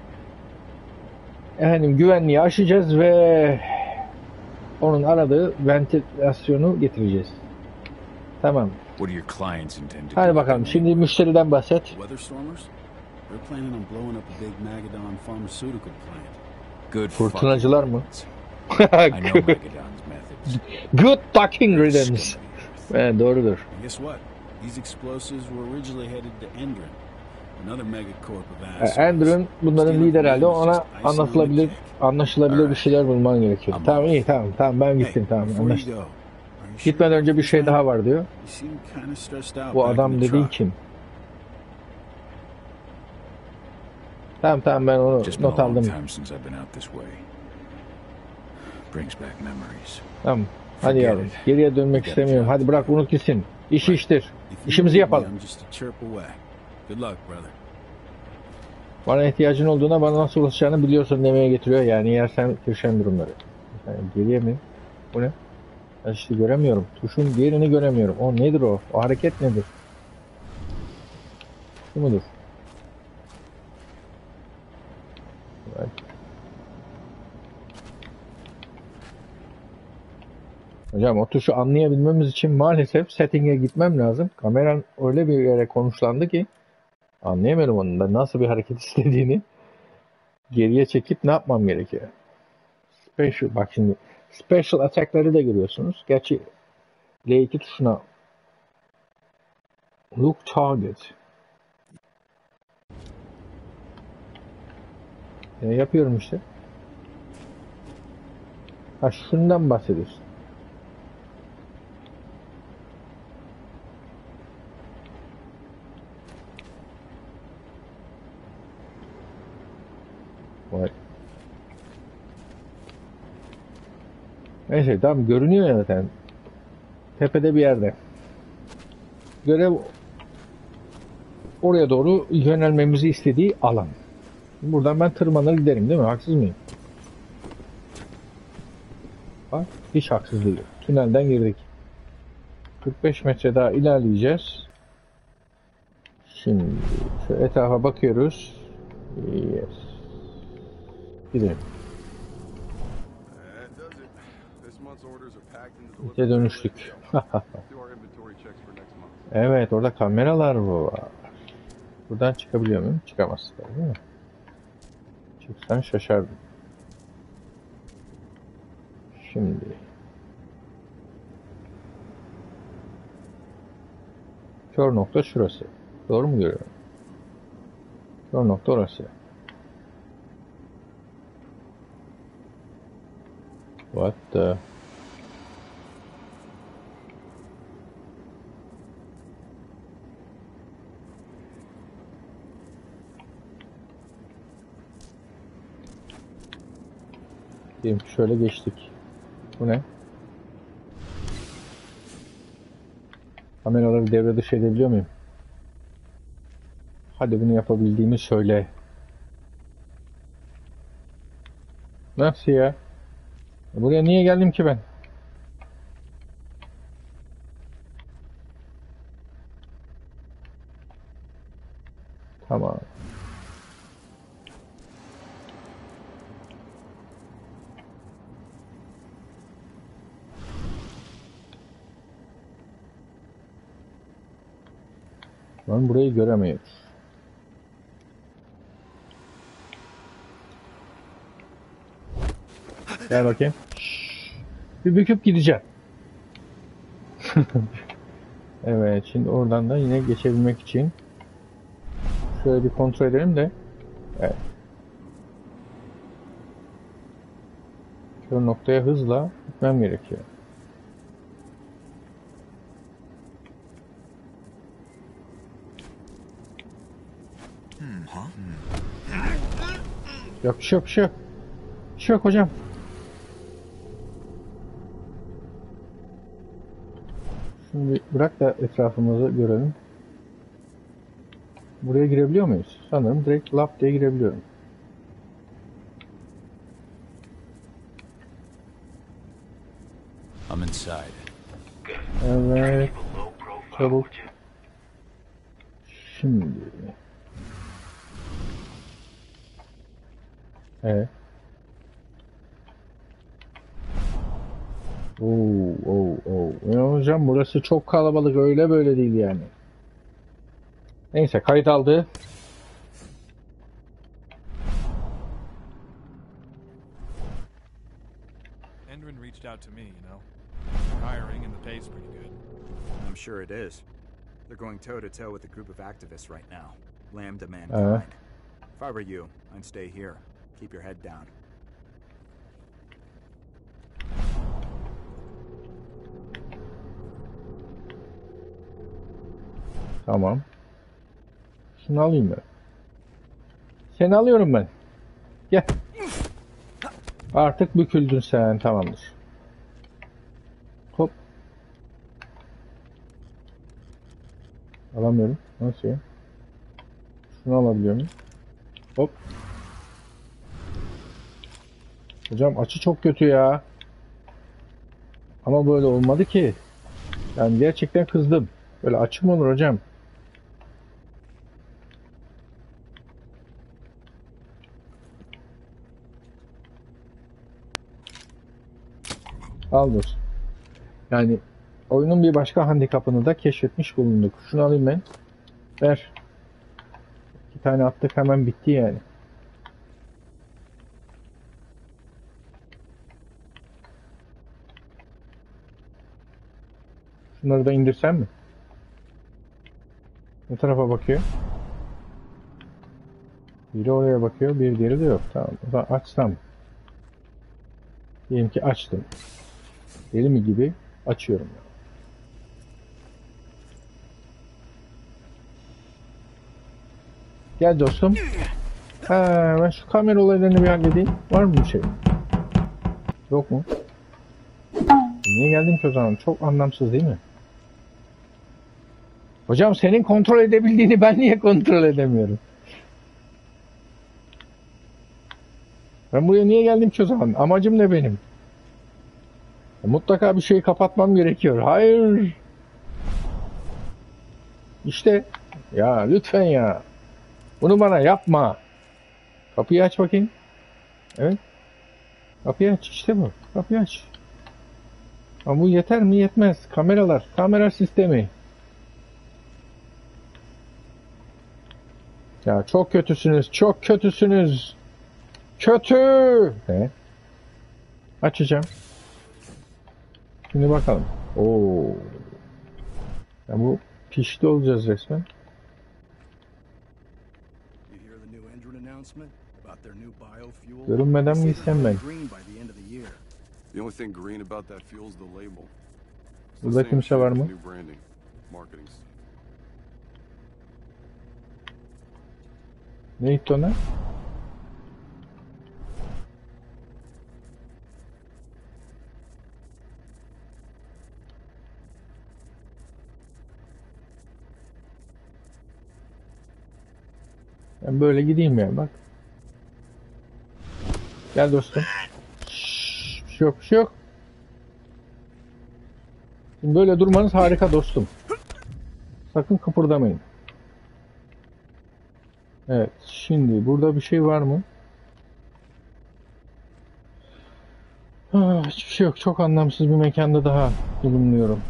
Efendim güvenliği aşacağız ve onun aradığı ventilasyonu getireceğiz. Tamam. Hadi bakalım. Şimdi müşteriden bahset. Fırtınacılar mı? Good talking riddance. Evet, doğrudur. Endrin bunların lideri halde ona anlaşılabilir bir şeyler bulman gerekiyor. Tamam iyi tamam ben gittim tamam anlaştık. Gitmeden önce bir şey daha var diyor. Bu adam dediğin kim? Tamam ben onu not aldım. Tamam hadi yavrum geriye dönmek istemiyorum. Hadi bırak unut gitsin. İşi iştir. İşimizi yapalım. Bana ihtiyacın olduğuna bana nasıl ulaşacağını biliyorsun demeye getiriyor yani yersen kirşen durumları. Yani geriye mi? Bu ne? Ben işte göremiyorum. Tuşun diğerini göremiyorum. O nedir o? O hareket nedir? Şu mudur? Evet. Hocam o tuşu anlayabilmemiz için maalesef setting'e gitmem lazım. Kameram öyle bir yere konuşlandı ki anlayamıyorum onun da nasıl bir hareket istediğini. Geriye çekip ne yapmam gerekiyor? Bak şimdi special attack'ları da görüyorsunuz. Gerçi L2 tuşuna look target. Yapıyorum işte. Ha şundan bahsediyorsun. Vay. Neyse tamam görünüyor ya zaten. Tepede bir yerde. Görev oraya doğru yönelmemizi istediği alan. Buradan ben tırmanır giderim değil mi? Haksız mıyım? Bak hiç haksız değil. Tünelden girdik. 45 metre daha ilerleyeceğiz. Şimdi şu etrafa bakıyoruz. Yes. Gidelim. İşte dönüştük. Evet orada kameralar var. Buradan çıkabiliyor muyum? Çıkamaz değil mi? Çıksan şaşardım. Şimdi. Kör nokta şurası. Doğru mu görüyorum? Kör nokta orası. What the... Diyelim ki şöyle geçtik. Bu ne? Kameraları devre dışı edebiliyor muyum? Hadi bunu yapabildiğimi söyle. Nasıl ya? Buraya niye geldim ki ben? Tamam. Lan burayı göremiyoruz. Gel bakayım. Bir büküp gideceğim. Evet, şimdi oradan da yine geçebilmek için şöyle bir kontrol edelim de. Evet. Şu noktaya hızla gitmem gerekiyor. Yok bir şey yok, bir şey yok. Bir şey yok hocam. Şimdi bırak da etrafımızı görelim. Buraya girebiliyor muyuz? Sanırım direkt lap diye girebiliyorum. I'm inside. Evet. Çabuk. Şimdi. Evet. Ya hocam burası çok kalabalık, öyle böyle değil yani. Neyse, kayıt aldı. Endrin reached out to me, you know. They're hiring and the pay's pretty good. I'm sure it is. They're going toe-to-toe with a group of activists right now. Lambda Mankind. If I were you, I'd stay here. Keep your head down. Tamam. Şunu alayım ben. Seni alıyorum ben. Gel. Artık büküldün sen, tamamdır. Hop. Alamıyorum. Nasıl ya? Şunu alabiliyor muyum? Hop. Hocam açı çok kötü ya. Ama böyle olmadı ki. Yani gerçekten kızdım. Böyle açı mı olur hocam? Al dostum. Yani oyunun bir başka handikapını da keşfetmiş bulunduk. Şunu alayım ben. Ver. 2 tane attık, hemen bitti yani. Şunları da indirsem mi? Ne tarafa bakıyor? Biri oraya bakıyor, bir diğeri de yok. Tamam. O zaman açsam. Diyelim ki açtım. Deli mi gibi açıyorum. Gel dostum. Ben şu kamera olaylarını bir halledeyim. Var mı bir şey? Yok mu? Niye geldim ki o zaman? Çok anlamsız değil mi? Hocam senin kontrol edebildiğini ben niye kontrol edemiyorum? Ben buraya niye geldim ki o zaman? Amacım ne benim? Mutlaka bir şeyi kapatmam gerekiyor. Hayır. İşte. Ya lütfen ya. Bunu bana yapma. Kapıyı aç bakayım. Evet. Kapıyı aç. İşte bu. Kapıyı aç. Ama bu yeter mi? Yetmez. Kameralar. Kamera sistemi. Ya çok kötüsünüz. Çok kötüsünüz. Kötü. Ne? Açacağım. Şimdi bakalım. Oo. Ya bu pişti olacağız resmen. Görünmeden mi gitsem ben? The only thing green about that fuel is the label. Burada kimse var mı? New branding, marketing. Ne gitti ona? Ben böyle gideyim ya bak. Gel dostum. Şşş, bir şey yok, bir şey yok. Şimdi böyle durmanız harika dostum. Sakın kıpırdamayın. Evet, şimdi burada bir şey var mı? Hiçbir şey yok. Çok anlamsız bir mekanda daha bulunuyorum.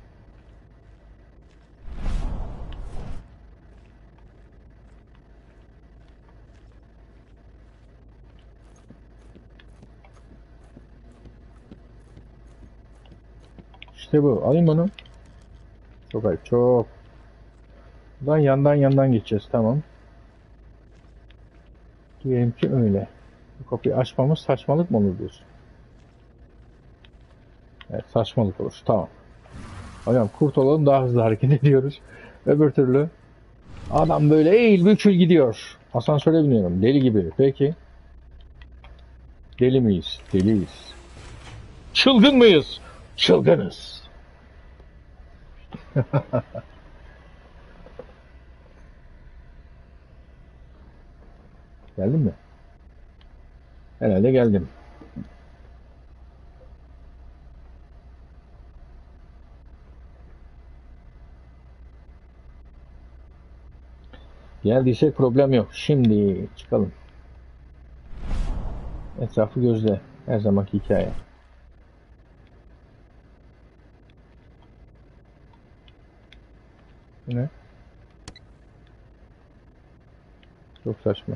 İşte bu. Alayım onu. Çok ayıp. Çok. Buradan yandan geçeceğiz. Tamam. Diyelim ki öyle. Bu kapıyı açmamız saçmalık mı olur diyorsun? Evet, saçmalık olur. Tamam. Hocam kurt olalım, daha hızlı hareket ediyoruz. Öbür türlü adam böyle eğil bükül gidiyor. Asansöre biniyorum. Deli gibi. Peki. Deli miyiz? Deliyiz. Çılgın mıyız? Çılgınız. Geldin mi? Herhalde geldim. Geldiysek problem yok. Şimdi çıkalım. Etrafı gözle. Her zamanki hikaye. Ne? Çok saçma.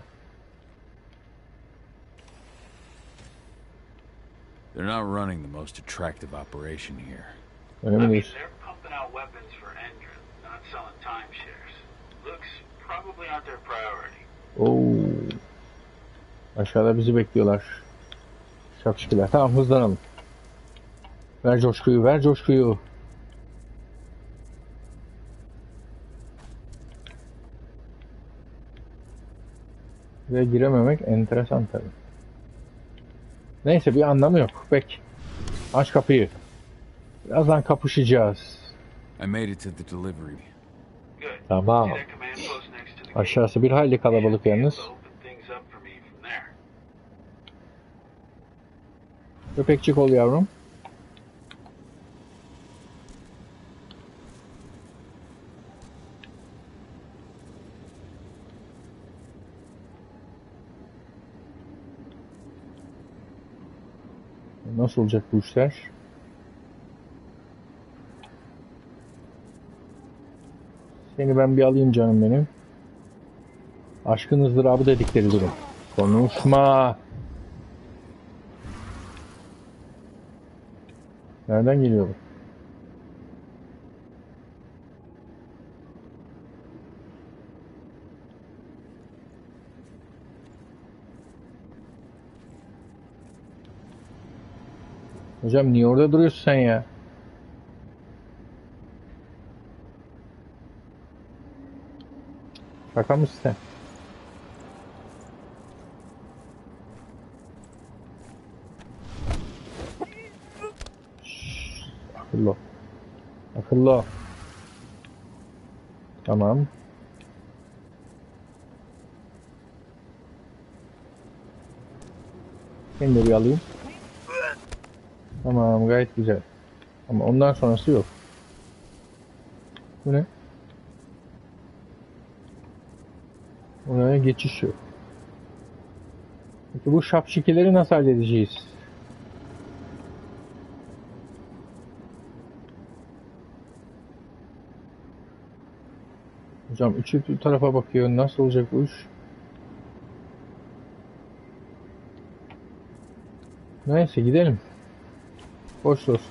They're not running the most attractive operation here. Öyle mi diyorsun? They're pumping out weapons for Endron, not selling timeshares. Looks probably aren't their priority. Oo. Aşağıda bizi bekliyorlar. Şapşikiler. Tamam, hızlanalım. Ver coşkuyu, ver coşkuyu. Ve girememek enteresan tabii. Neyse, bir anlamı yok. Peki. Aç kapıyı. Birazdan kapışacağız. I made it to the delivery. Tamam. Aşağısı bir hayli kalabalık yalnız. Köpekçik ol yavrum. Nasıl olacak bu işler? Seni ben bir alayım canım benim. Aşkın ızdırabı dedikleri durum. Konuşma. Nereden geliyor bu? Hocam niye orada duruyorsun sen ya? Şaka mısın sen? Şşş, akıllı ol. Akıllı ol. Tamam. Seni de bir alayım. Tamam, gayet güzel. Ama ondan sonrası yok. Bu ne? Oraya geçiş yok. Peki bu şapşikileri nasıl halledeceğiz? Hocam üçü bir tarafa bakıyor. Nasıl olacak bu iş? Neyse gidelim. Boş dur.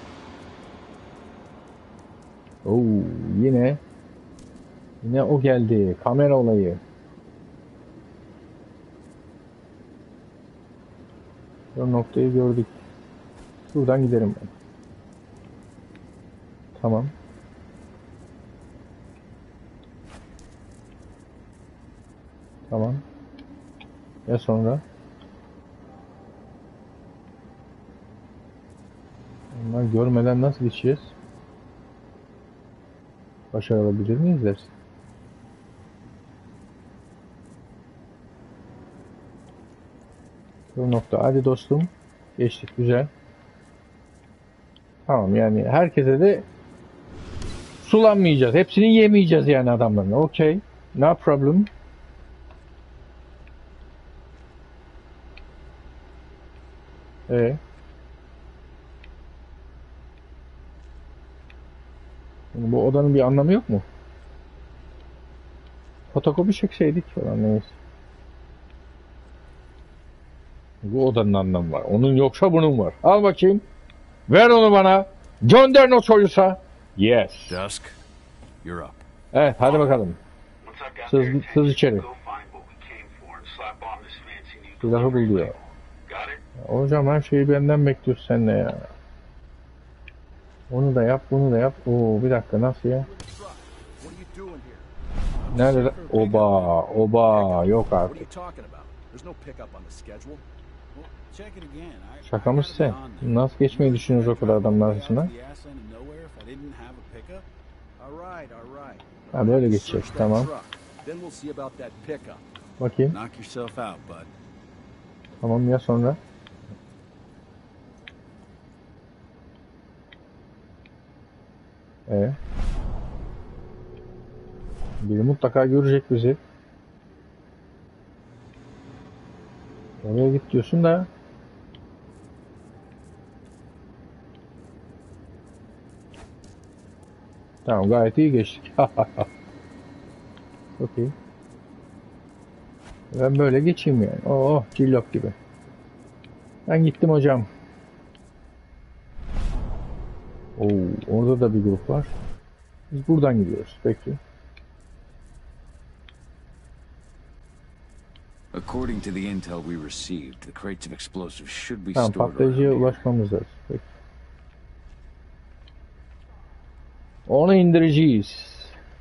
Oo, yine o geldi. Kamera olayı. Bu noktayı gördük. Buradan giderim ben. Tamam. Tamam. Ya sonra? Onlar görmeden nasıl geçeceğiz? Başarabilir miyiz dersin? Bu nokta. Hadi dostum. Geçtik. Güzel. Tamam yani herkese de sulanmayacağız. Hepsini yemeyeceğiz yani adamların. Okey. No problem. Bu odanın bir anlamı yok mu? Fotokopi çekseydik falan neyse. Bu odanın anlamı var. Onun yoksa bunun var. Al bakayım. Ver onu bana. Gönder o soyusa. Yes. Dusk, you're up. Evet hadi bakalım. Sız içeri. Silahı bul diyor. Hocam her şeyi benden bekliyorsun sen ne ya? Onu da yap, bunu da yap. Oo bir dakika nasıl ya? Nerede? Oba yok artık. Şaka mısın sen? Nasıl geçmeyi düşünüyoruz o kadar adamlar arasında? Ha böyle geçeceğiz tamam. Bakayım. Tamam ya sonra? Biri mutlaka görecek bizi. Oraya git diyorsun da. Tamam gayet iyi geçtik. Çok iyi. Ben böyle geçeyim yani. Oh cillop gibi. Ben gittim hocam. Oo, orada da bir grup var. Biz buradan gidiyoruz. Peki. According to the intel we received, the crates of explosives should be tamam, stored patlayıcıya around here. ulaşmamız lazım. Peki. Onu indireceğiz.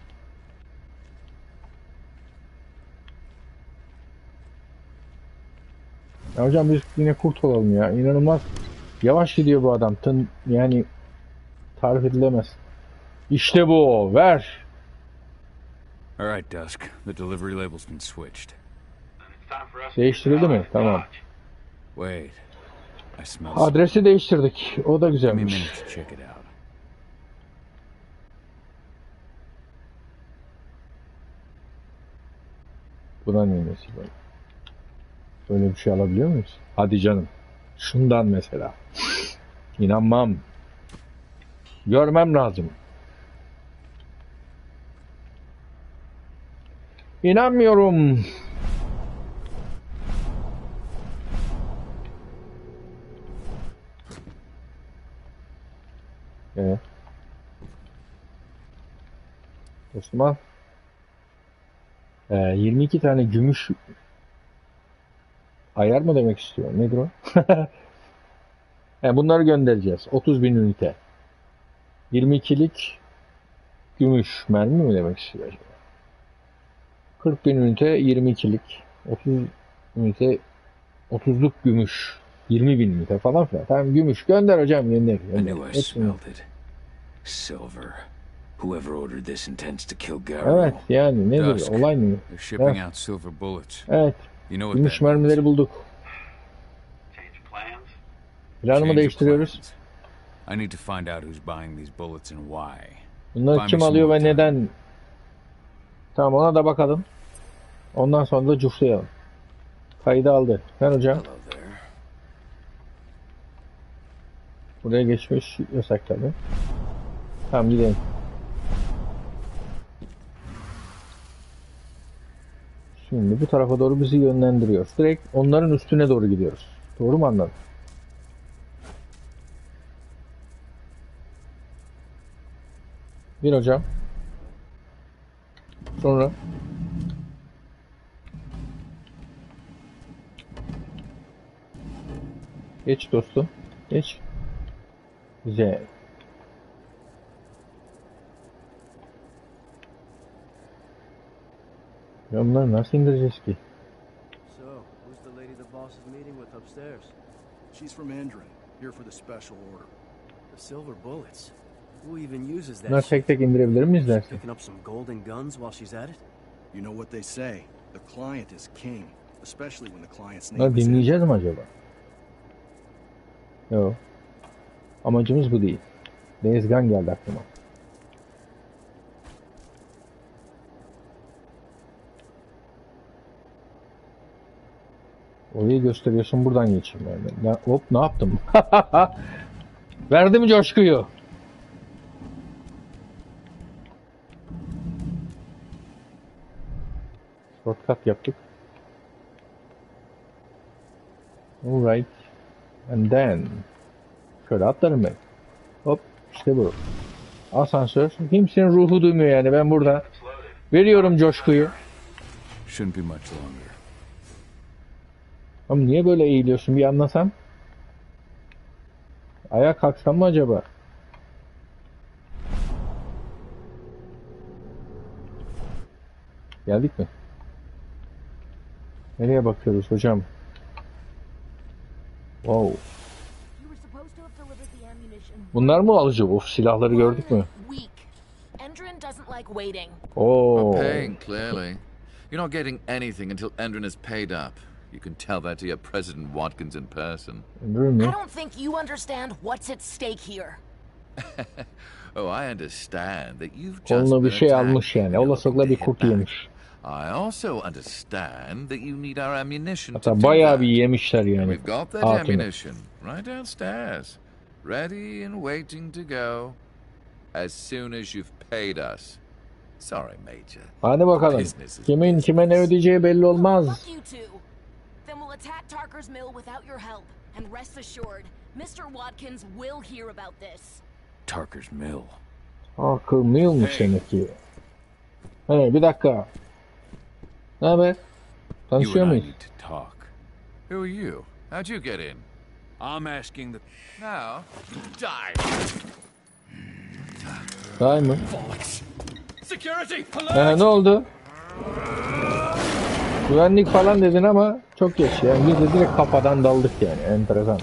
Ya hocam biz yine kurt olalım ya. İnanılmaz yavaş gidiyor bu adam. Yani tarif edilemez. İşte bu. Ver. All right, Dusk. The delivery label's been switched. Değiştirildi mi? Tamam. Wait. I smell Adresi değiştirdik. O da Give me a minute güzelmiş. to check it out. Buna ne nesi böyle? Böyle bir şey alabiliyor muyuz? Hadi canım. Şundan mesela. İnanmam. Görmem lazım. İnanmıyorum. Evet. Dostum al. 22 tane gümüş ayar mı demek istiyor? Nedir o? Bunları göndereceğiz. 30.000 ünite. 22'lik gümüş mermi mi demek istiyor acaba? 40.000 ünite 22'lik. 30 ünite 30'luk gümüş. 20.000 ünite falan filan. Tamam gümüş gönder hocam gönder. I knew I Hepsini. smelled it. Silver. Whoever ordered this intends to kill Garrow. Evet yani nedir Dusk. olay ne? They're shipping Evet. out silver bullets. Evet. You know what Gümüş that means? mermileri bulduk. Planımı Change of değiştiriyoruz. plans. I need to find out who's buying these bullets and why. Bunları Find kim me some alıyor more ve time. neden? Tamam ona da bakalım. Ondan sonra da cuflayalım. Kaydı aldı. Ver hocam. Hello there. Buraya geçmiş yasak tabi. Tamam gidelim. Şimdi bu tarafa doğru bizi yönlendiriyor. Direkt onların üstüne doğru gidiyoruz. Doğru mu anladım? Bir hocam. Sonra. Geç dostum. Geç. Güzel. Ya bunları nasıl indireceğiz ki? So, who's the lady the boss is meeting with upstairs? She's from Endron, here for the special order. The silver bullets. Who even uses that Bunları shit? tek tek indirebilir miyiz dersin? Picking up some golden guns while she's at it? You know what they say, the client is king, especially when the client's Bunları name is dinleyeceğiz mi acaba? Yok. Amacımız bu değil. Days Gone geldi aklıma. Orayı gösteriyorsun, buradan geçeyim yani. Hop, ne yaptım? Verdim coşkuyu. Shortcut yaptık. Alright. And then şöyle atlarım ben. Hop, işte bu. Asansör. Kimsenin ruhu duymuyor yani. Ben burada veriyorum coşkuyu. Shouldn't be much longer. Ama niye böyle eğiliyorsun, bir anlasam. Ayağa kalksam mı acaba? Geldik mi? Nereye bakıyoruz hocam? Wow. Bunlar mı alıcı? Of, silahları gördük mü? Endron doesn't like waiting. Oo. We're paying, clearly. You're not getting anything until Endron is paid up. You can tell that to your President Watkins in person. I don't think you understand what's at stake here. Oh, I understand that you've just Koluna bir been şey attacked. almış yani. Olasılıkla bir kurt yemiş. I also understand that you need our ammunition to Hatta do bayağı that. bir yemişler yani. We've got that Hatunu. ammunition right downstairs, ready and waiting to go as soon as you've paid us. Sorry, Major. Hadi bakalım. Business is Kimin kime ne ödeyeceği belli olmaz. Fuck you two. Then we'll attack Tarker's Mill without your help. And rest assured, Mr. Watkins will hear about this. Tarker's Mill. Tarker Mill'miş demek ki. Hey, bir dakika. Ne haber? You Tanışıyor and I muyuz? need to talk. Who are you? How'd you get in? I'm asking the... Now, die. Daha mı? Security! Ne oldu? Güvenlik falan dedin ama çok geç yani. Biz de direkt kafadan daldık yani. Enteresan.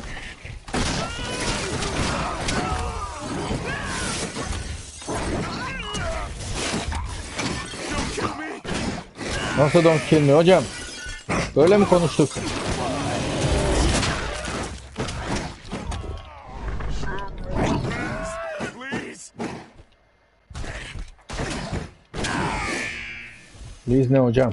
Nasıl don't kill me hocam? Böyle mi konuştuk? Please ne hocam?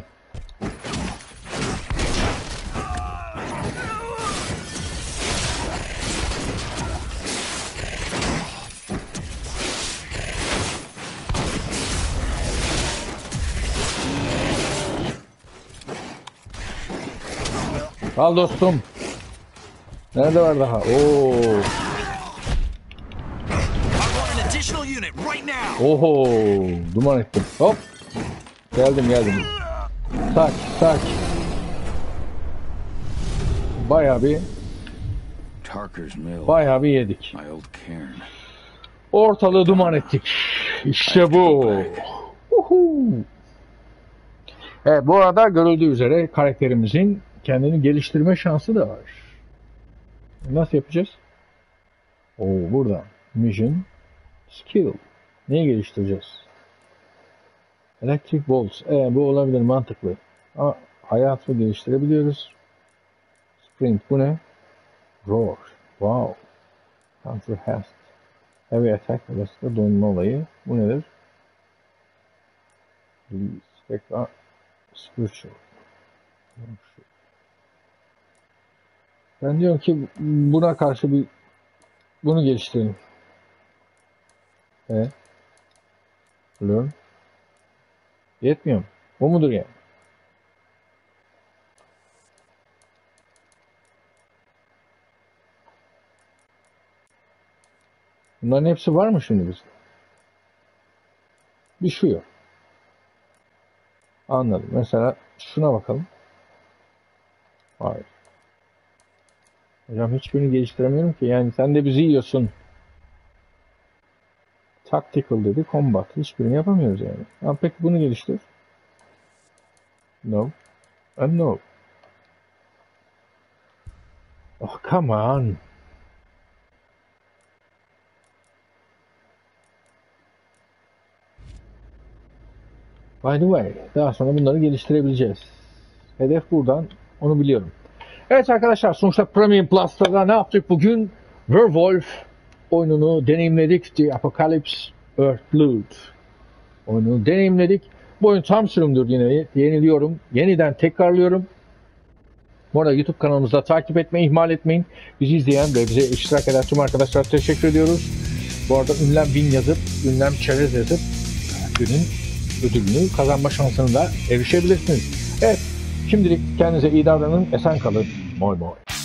Al dostum. Nerede var daha? Oo. Oho, duman ettim. Hop. Geldim. Saç. Bayağı bir Tarker's Mill. Bayağı bir yedik. My old cairn. Ortalığı duman ettik. İşte bu. Uhu. Evet, bu arada görüldüğü üzere karakterimizin kendini geliştirme şansı da var. Nasıl yapacağız? Burada. Mission. Skill. Neyi geliştireceğiz? Electric Bolts. Bu olabilir, mantıklı. Hayatı geliştirebiliyoruz. Sprint. Bu ne? Roar. Wow. Counter Hast. Heavy Attack. Burası da donma olayı. Bu nedir? Spectra. Spiritual. Ben diyorum ki buna karşı bunu geliştirelim. Learn. Yetmiyor mu? O mudur yani? Bunların hepsi var mı şimdi bizde? Düşüyor. Anladım. Mesela şuna bakalım. Hayır. Hocam hiçbirini geliştiremiyorum ki. Yani sen de bizi yiyorsun. Tactical dedi. Combat. Hiçbirini yapamıyoruz yani. Ama peki bunu geliştir. No. And no. Oh come on. By the way, daha sonra bunları geliştirebileceğiz. Hedef buradan, onu biliyorum. Evet arkadaşlar, sonuçta Premium Plus'ta da ne yaptık bugün? Werewolf oyununu deneyimledik. The Apocalypse Earthblood oyununu deneyimledik. Bu oyun tam sürümdür yine. Yeniden tekrarlıyorum. Bu arada YouTube kanalımızda takip etmeyi ihmal etmeyin. Bizi izleyen ve bize iştirak eden tüm arkadaşlara teşekkür ediyoruz. Bu arada ünlem win yazıp, ünlem çerez yazıp günün ödülünü kazanma şansına da erişebilirsiniz. Evet, şimdilik kendinize iyi davranın, esen kalın. Moy moy.